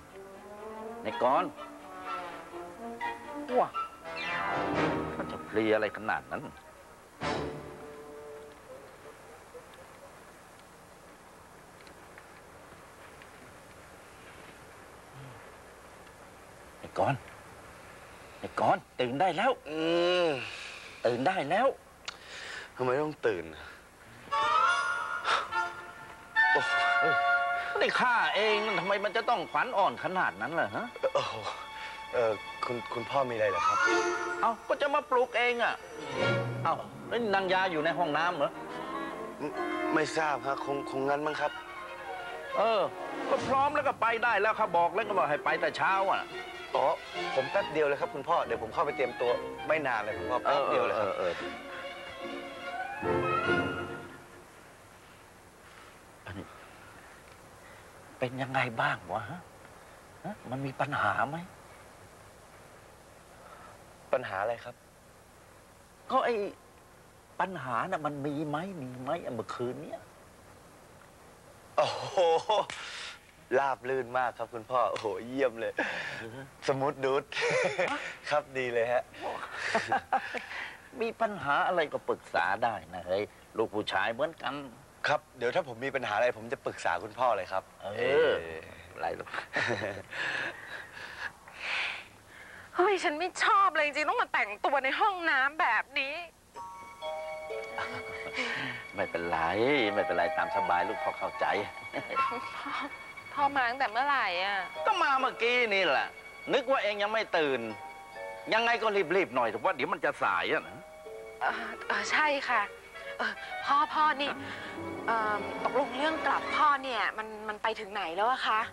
ว้ามันจะเพลียอะไรขนาดนั้นนายกรตื่นได้แล้วตื่นได้แล้วทำไมต้องตื่นนี่ข้าเองทำไมมันจะต้องขวัญอ่อนขนาดนั้นล่ะฮะคุณพ่อมีอะไรเหรอครับก็จะมาปลุกเองอ่ะแล้วนางยาอยู่ในห้องน้ำเหรอไม่ทราบครับคงงั้นมั้งครับก็พร้อมแล้วก็ไปได้แล้วข้าบอกแล้วก็บอกให้ไปแต่เช้าอ่ะผมแป๊บเดียวเลยครับคุณพ่อเดี๋ยวผมเข้าไปเตรียมตัวไม่นานเลยคุณพ่อแป๊บเดียวเลยครับเป็นยังไงบ้างวะฮะมันมีปัญหาไหมปัญหาอะไรครับก็ไอ้ปัญหาน่ะมันมีไหมเมื่อคืนเนี้ยโอ้โหราบลื่นมากครับคุณพ่อโอ้โหเยี่ยมเลย สมูทดูด ครับดีเลยฮะมีปัญหาอะไรก็ปรึกษาได้นะเฮ้ยลูกผู้ชายเหมือนกันครับเดี๋ยวถ้าผมมีปัญหาอะไรผมจะปรึกษาคุณพ่อเลยครับอะไรหรอกเฮ้ยฉันไม่ชอบเลยจริงๆต้องมาแต่งตัวในห้องน้ำแบบนี้ไม่เป็นไรตามสบายลูกพ่อเข้าใจพ่อมาตั้งแต่เมื่อไหร่อ่ะก็มาเมื่อกี้นี่แหละนึกว่าเองยังไม่ตื่นยังไงก็รีบหน่อยเพราะว่าเดี๋ยวมันจะสายอ่ะนะใช่ค่ะพ่อนี่ตกลงเรื่องกลับพ่อเนี่ยมันไปถึงไหนแล้วอะคะ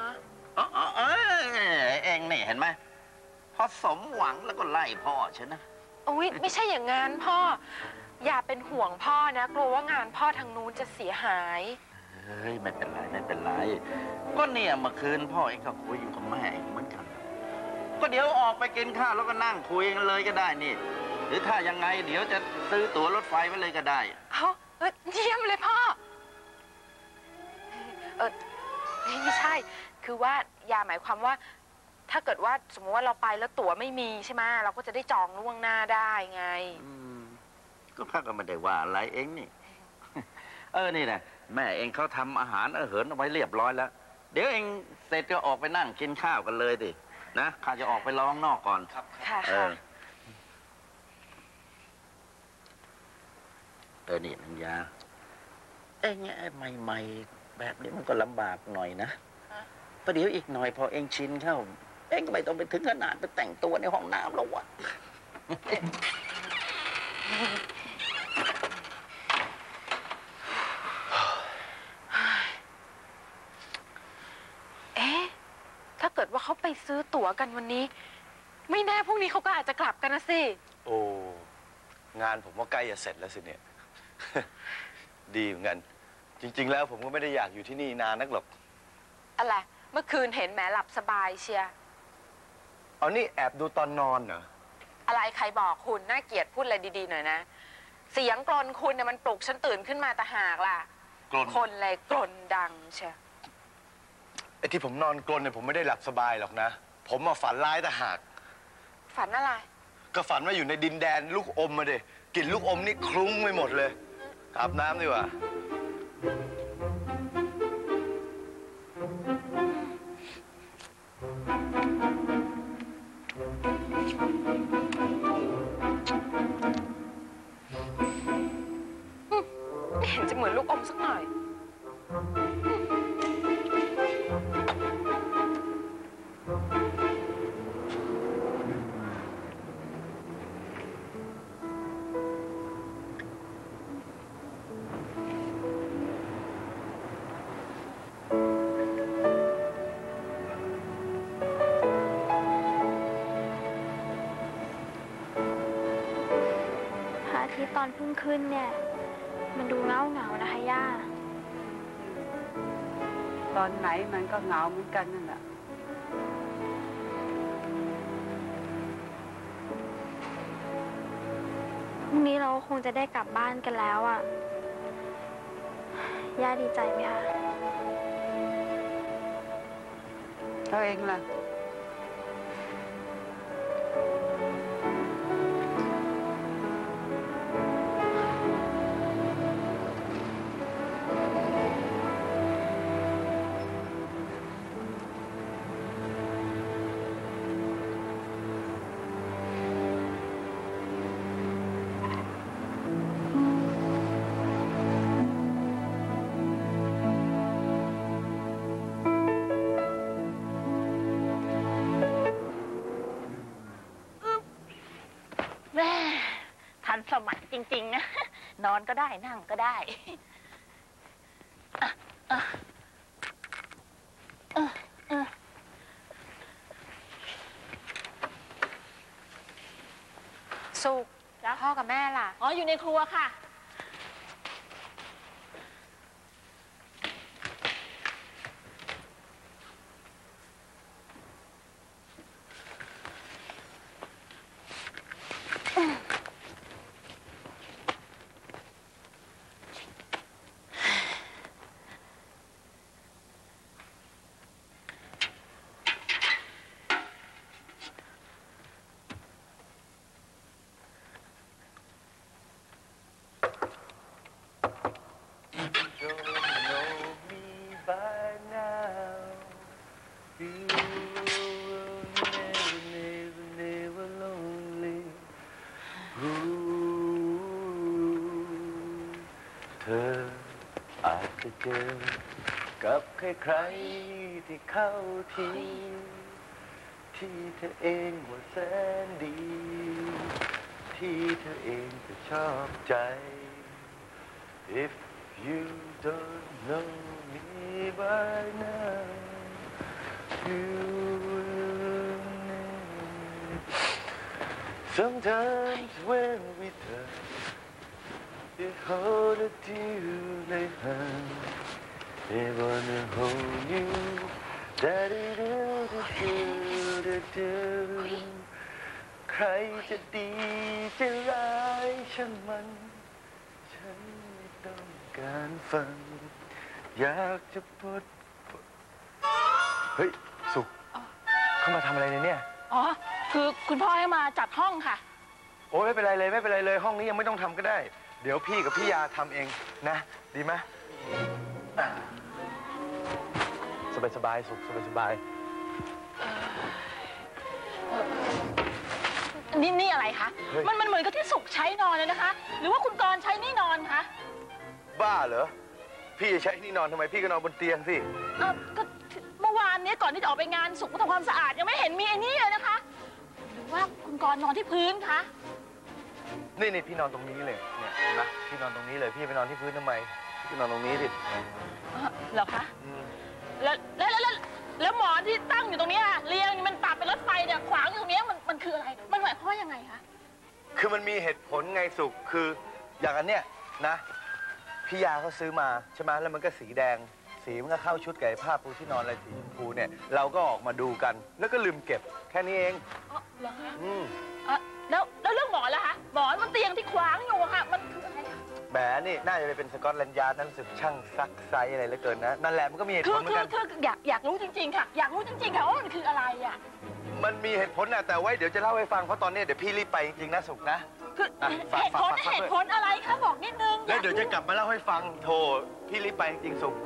เองนี่เห็นไหมพอสมหวังแล้วก็ไล่พ่อใช่ไหมอุ๊ยไม่ใช่อย่างงั้นพ่ออย่าเป็นห่วงพ่อนะกลัวว่างานพ่อทางนู้นจะเสียหายไม่เป็นไรก็เนี่ยเมื่อคืนพ่อเองก็คุยอยู่กับแม่เองเหมือนกันก็เดี๋ยวออกไปกินข้าวแล้วก็นั่งคุยกันเลยก็ได้นี่หรือถ้ายังไงเดี๋ยวจะซื้อตั๋วรถไฟไว้เลยก็ได้เยี่ยมเลยพ่อไม่ใช่คือว่าอย่าหมายความว่าถ้าเกิดว่าสมมติว่าเราไปแล้วตั๋วไม่มีใช่ไหมเราก็จะได้จองล่วงหน้าได้ไงก็ข้าก็ไม่ได้ว่าอะไรเองนี่ นี่นะแม่เองเขาทำอาหารเหินเอาไว้เรียบร้อยแล้ว เดี๋ยวเองเสร็จก็ออกไปนั่งกินข้าวกันเลยดินะข้าจะออกไปรอข้างนอกก่อนครับค่ะนี่นัญญาเองเนี่ยใหม่ๆแบบนี้มันก็ลำบากหน่อยนะประเดี๋ยวอีกหน่อยพอเองชินเข้าเองก็ไม่ต้องไปถึงขนาดไปแต่งตัวในห้องน้ำหรอกวะถ้าเกิดว่าเขาไปซื้อตั๋วกันวันนี้ไม่แน่พรุ่งนี้เขาก็อาจจะกลับกันนะสิโอ้งานผมว่าใกล้จะเสร็จแล้วสิเนี่ย ดีเหมือนกันจริงๆแล้วผมก็ไม่ได้อยากอยู่ที่นี่นานนักหรอกอะไรเมื่อคืนเห็นแหมหลับสบายเชียร์เอานี่แอบดูตอนนอนเหรออะไรใครบอกคุณน่าเกลียดพูดอะไรดีๆหน่อยนะเสียงกรนคุณเนี่ยมันปลุกฉันตื่นขึ้นมาตะหากล่ะคนเลยกรนดังเชียไอ้ที่ผมนอนกรนเนี่ยผมไม่ได้หลับสบายหรอกนะผมมาฝันร้ายตะหากฝันอะไรก็ฝันว่าอยู่ในดินแดนลูกอมมาดิกลิ่นลูกอมนี่คลุ้งไปหมดเลยอาบน้ำดีกว่าไม่เห็นจะเหมือนลูกอมสักหน่อยที่ตอนเพิ่งขึ้นเนี่ยมันดูเงานะคะย่าตอนไหนมันก็เหงาเหมือนกันนั่นแหละพรุ่งนี้เราคงจะได้กลับบ้านกันแล้วอ่ะย่าดีใจไหมคะตัวเองล่ะสมัยจริงๆนะนอนก็ได้นั่งก็ได้สุกพ่อกับแม่ล่ะอ๋ออยู่ในครัวค่ะเจอกับใครๆที่เข้าทีที่เธอเองว่าแสนดีที่เธอเองก็ชอบใจ If you don't know me by now you will know Sometimes when we touch It hold it to like hand They wanna hold you Da-di-do-do-do-do-do ใครจะดีจะร้ายช่างมันฉันไม่ต้องการฟังอยากจะปลดเฮ้ยสุขเขเข้ามาทำอะไรในเนี่ยอ๋อ คือคุณพ่อให้มาจัดห้องค่ะโอ้ยไม่เป็นไรเลยไม่เป็นไรเลยห้องนี้ยังไม่ต้องทำก็ได้ เดี๋ยวพี่กับพี่ยาทำเองนะ ดีไหมสบายๆสุขสบายนี่อะไรคะ มันเหมือนกับที่สุขใช้นอนเลยนะคะ หรือว่าคุณกรณ์ใช้นี่นอนคะบ้าเหรอพี่จะใช้ที่นอนทำไมพี่ก็นอนบนเตียงสิก็เมื่อวานนี้ก่อนที่จะออกไปงานสุขทำความสะอาดยังไม่เห็นมีไอ้นี่เลยนะคะ หรือว่าคุณกรณ์นอนที่พื้นคะนี่พี่นอนตรงนี้เลยเนี่ยเห็นไหมพี่นอนตรงนี้เลยพี่ไปนอนที่พื้นทำไมพี่นอนตรงนี้สิเหรอคะแล้วหมอนที่ตั้งอยู่ตรงนี้ค่ะเรียงมันตัดเป็นรถไฟเนี่ยขวางอยู่ตรงนี้มันคืออะไร มันหมายความว่ายังไงคะคือมันมีเหตุผลไงสุขคืออย่างอันเนี้ยนะพี่ยาเขาซื้อมาใช่ไหมแล้วมันก็สีแดงสีมันก็เข้าชุดกับผ้าปูที่นอนอะไรสีชมพูเนี่ยเราก็ออกมาดูกันแล้วก็ลืมเก็บแค่นี้เองเหรอคะแล้วเรื่องหมอนล่ะคะหมอนมันเตียงที่ขวางอยู่ค่ะมันคืออะไรคะแหมนี่น่าจะไปเป็นสกอตแลนด์ยาร์ดนั่นสึกช่างซักไซส์อะไรเหลือเกินนะนั่นแหละมันก็มีเหตุผลเหมือนกันคืออยากรู้จริงๆค่ะอยากรู้จริงๆค่ะว่ามันคืออะไรอ่ะมันมีเหตุผลนะแต่ไว้เดี๋ยวจะเล่าให้ฟังเพราะตอนนี้เดี๋ยวพี่รีบไปจริงๆนะสุกนะคือเหตุผลอะไรคะบอกนิดนึงแล้วเดี๋ยวจะกลับมาเล่าให้ฟังโทรพี่รีบไปจริงๆสุก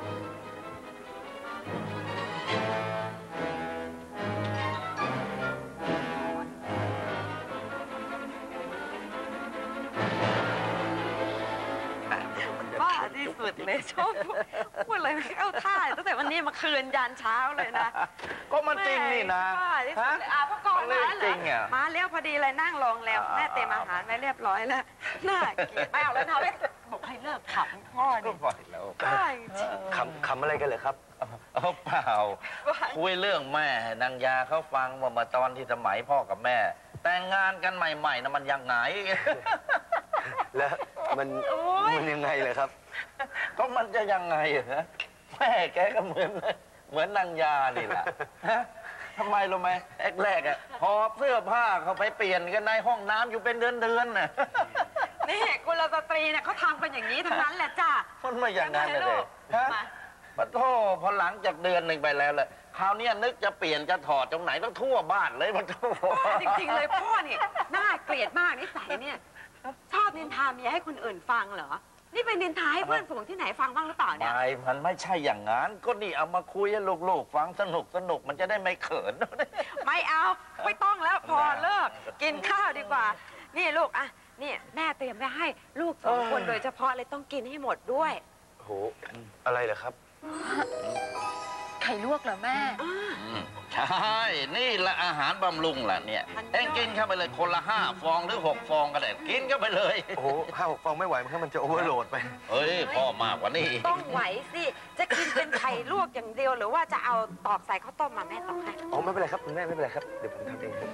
บ้าที่สุดเลยชอบพูดอะไรไม่เข้าท่าตั้งแต่วันนี้มาคืนยันเช้าเลยนะก็มันจริงนี่นะบ้าที่สุดเลยพ่อกรมาเหรอมาเลี้ยวพอดีเลยนั่งลงแล้วแม่เตรียมอาหารไว้เรียบร้อยแล้วน่าเกลียดไม่เอาแล้วนะบอกให้เลิกขำพ่อก็ปล่อยแล้วขำอะไรกันเลยครับเปล่าคุยเรื่องแม่นางยาเขาฟังมาตอนที่สมัยพ่อกับแม่แต่งงานกันใหม่ๆนะมันยังไงแล้วมันยังไงเลยครับก็มันจะยังไงฮะแม่แกก็เหมือนนางยานี่แหละทำไมรู้ไหมแรกอ่ะหอบเสื้อผ้าเขาไปเปลี่ยนกันในห้องน้ำอยู่เป็นเดือนน่ะนี่กุลสตรีเนี่ยเขาทำเป็นอย่างนี้ทั้งนั้นแหละจ้ามันไม่อย่างนั้นเลยฮะปะโทพอหลังจากเดือนหนึ่งไปแล้วแหละคราวนี้นึกจะเปลี่ยนจะถอดตรงไหนต้องทั่วบ้านเลยปะโทจริงๆเลยพ่อเนี่ยน่าเกลียดมากนิสัยเนี่ยชอบนินทาเมียให้คนอื่นฟังเหรอนี่เป็นนินทาให้เพื่อนฝูงที่ไหนฟังบ้างหรือเปล่าเนี่ยไม่มันไม่ใช่อย่างนั้นก็นี่เอามาคุยให้ลูกๆฟังสนุกมันจะได้ไม่เขินไม่เอาไม่ต้องแล้วพอเลิกกินข้าวดีกว่านี่ลูกอ่ะนี่แม่เตรียมไว้ให้ลูก2 คนโดยเฉพาะเลยต้องกินให้หมดด้วยโหอะไรเหรอครับไข่ลวกเหรอแม่ใช่นี่แหละอาหารบำรุงแหละเนี่ยเอ็งกินเข้าไปเลยคนละ5 ฟองหรือ6 ฟองก็ได้กินเข้าไปเลยโอ้โห5-6 ฟองไม่ไหวมันจะโอเวอร์โหลดไปเฮ้ยพ่อมากกว่านี้ต้องไหวสิจะกินเป็นไข่ลวกอย่างเดียวหรือว่าจะเอาตอกใส่ข้าวต้มมาแม่ตอกให้อ๋อไม่เป็นไรครับคุณแม่ไม่เป็นไรครับเดี๋ยวผมทำเอง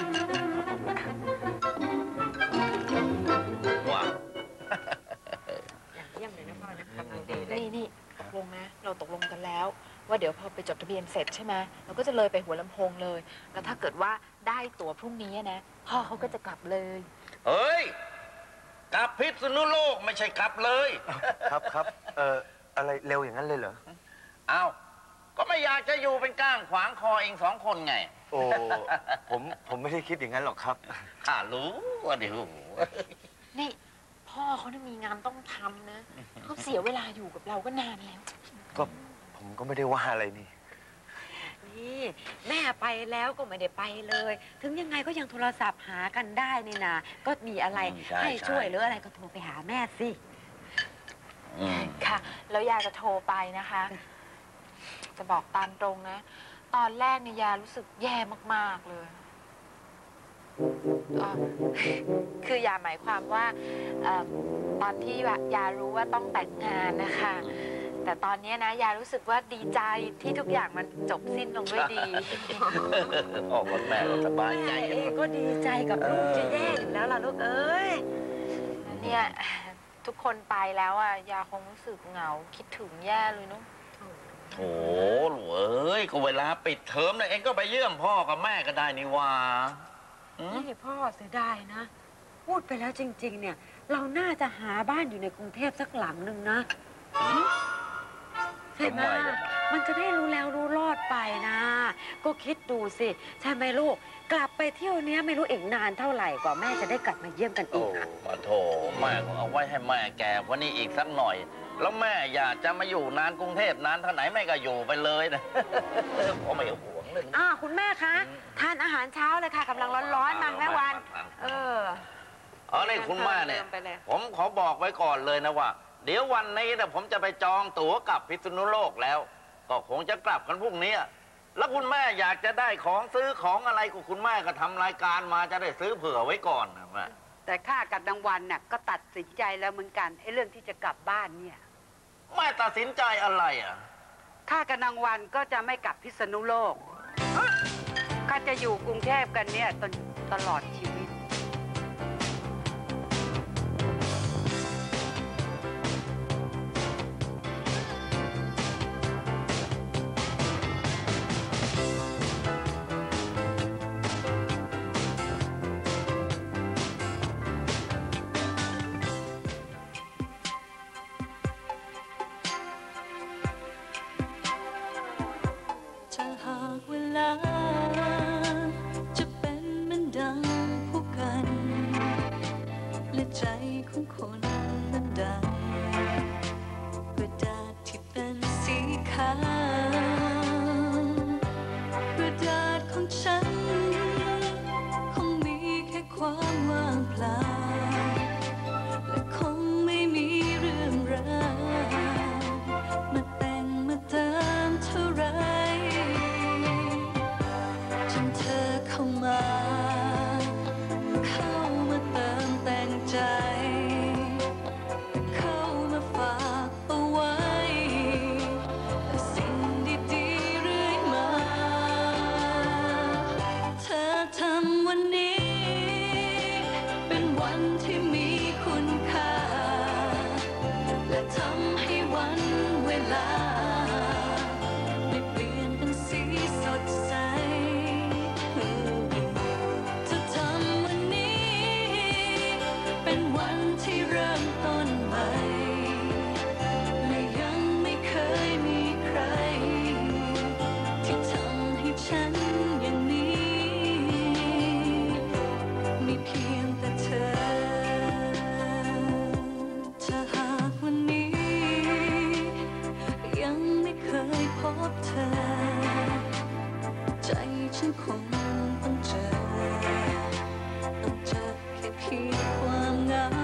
ว้าอย่างเยี่ยมเลยนะพ่อนะกำลังดีเลยนี่ตกลงนะเราตกลงกันแล้วว่าเดี๋ยวพอไปจดทะเบียนเสร็จใช่ไหมเราก็จะเลยไปหัวลำโพงเลยแล้วถ้าเกิดว่าได้ตั๋วพรุ่งนี้นะพ่อเขาก็จะกลับเลยเฮ้ยกลับพิษณุโลกไม่ใช่กลับเลยครับอะไรเร็วอย่างนั้นเลยเหรออ้าวก็ไม่อยากจะอยู่เป็นก้างขวางคอเอง2 คนไงโอ้ผมไม่ได้คิดอย่างนั้นหรอกครับข้ารู้ว่าเดี๋ยวนี่พ่อเขามีงานต้องทำนะเขาเสียเวลาอยู่กับเราก็นานแล้วก็ผมก็ไม่ได้ว่าอะไรนี่แม่ไปแล้วก็ไม่ได้ไปเลยถึงยังไงก็ยังโทรศัพท์หากันได้นี่นะก็มีอะไรให้ช่วยหรืออะไรก็โทรไปหาแม่สิค่ะแล้วยาจะโทรไปนะคะจะบอกตามตรงนะตอนแรกเนี่ยยารู้สึกแย่มากๆเลยคือยาหมายความว่าตอนที่ยารู้ว่าต้องแต่งงานนะคะแต่ตอนนี้นะยารู้สึกว่าดีใจที่ทุกอย่างมันจบสิ้นลงด้วยดีพ่อกับแม่ก็สบายใจเองก็ดีใจกับลูกจะแย่อยู่แล้วล่ะลูกเอ้ยเนี่ยทุกคนไปแล้วอ่ะยาคงรู้สึกเหงาคิดถึงแย่เลยนุ๊กโอ้หลูกเอ้ยก็เวลาปิดเทอมนะเองก็ไปเยี่ยมพ่อกับแม่ก็ได้นี่ว่านี่พ่อเสียดายนะพูดไปแล้วจริงๆเนี่ยเราน่าจะหาบ้านอยู่ในกรุงเทพสักหลังหนึ่งนะใช่ไหมมันจะได้รู้แล้วรู้รอดไปนะ ก็คิดดูสิใช่ไหมลูกกลับไปเที่ยวเนี้ยไม่รู้อีกนานเท่าไหร่กว่าแม่จะได้กลับมาเยี่ยมกันอีกอะมาโถแม่ก็เอาไว้ให้แม่แก่กว่านี้อีกสักหน่อย แล้วแม่อยากจะมาอยู่นานกรุงเทพนานเท่าไหนแม่ก็อยู่ไปเลยนะ พ่อไม่ห่วงเลยคุณแม่คะทานอาหารเช้าเลยค่ะกำลังร้อนๆมาแม่วันนี่คุณแม่เนี่ยผมขอบอกไว้ก่อนเลยนะว่าเดี๋ยววันนี้เนี่ยผมจะไปจองตั๋วกลับพิษณุโลกแล้วก็คงจะกลับกันพรุ่งนี้แล้วคุณแม่อยากจะได้ของซื้อของอะไรก็คุณแม่ก็ทำรายการมาจะได้ซื้อเผื่อไว้ก่อนนะแม่แต่ข้ากับนางวันน่ะก็ตัดสินใจแล้วเหมือนกันไอ้เรื่องที่จะกลับบ้านเนี่ยแม่ตัดสินใจอะไรข้ากับนางวันก็จะไม่กลับพิษณุโลกข้าจะอยู่กรุงเทพกันเนี่ยตลอดชีวิตใจของคนนั้นดังกระดาษที่เป็นสีขาวกระดาษของฉันคงมีแค่ความว่างเปล่าและคงไม่มีเรื่องราวมาแต่งมาเติมเท่าไรจนเธอเข้ามาเติมแต่งใจเข้ามาฝากเอาไว้แต่สิ่งดีๆเรื่อยมาเธอทำวันนี้เป็นวันที่มีคุณค่าและทำให้วันเวลาได้เปลี่ยนเป็นสีสดใสเป็นวันที่เริ่มต้นใหม่และยังไม่เคยมีใครที่ทำให้ฉันอย่างนี้มีเพียงแต่เธอถ้าหากวันนี้ยังไม่เคยพบเธอใจฉันคงต้องเจอแค่เพียงความเหงา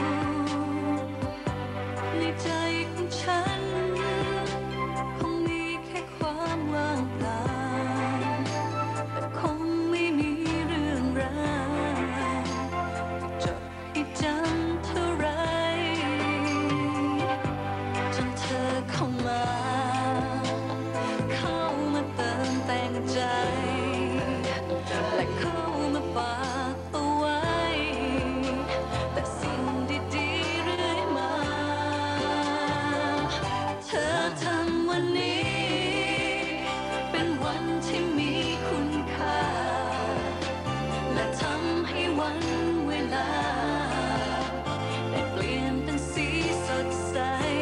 ในใจของฉันคงมีแค่ความว่างเปล่าแต่คงไม่มีเรื่องราวจดให้จำเท่าไรจนเธอเข้ามาเติมแต่งใจและเข้ามาฝากเอาไว้แต่สิ่งดีๆเรื่อยมาเธอทำวันนี้เป็นวันที่มีคุณค่าและทำให้วันเวลาได้เปลี่ยนเป็นสีสดใส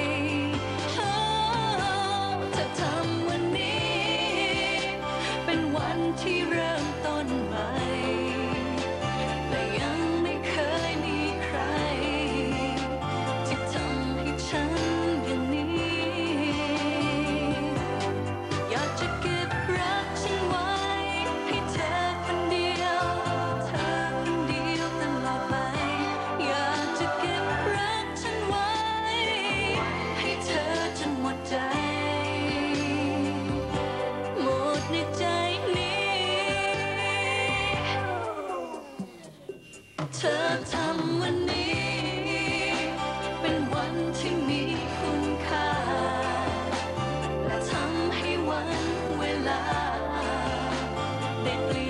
เธอทำวันนี้เป็นวันที่เริ่มต้นใหม่และยังไม่เคยมีใครที่ทำให้ฉันอย่างนี้อยากจะเก็บรักฉันไว้ให้เธอคนเดียวเธอคนเดียวตลอดไปอยากจะเก็บรักฉันไว้ให้เธอจนหมดใจหมดในใจเธอทำวันนี้เป็นวันที่มีคุณค่าและทำให้วันเวลาได้เปลี่ยน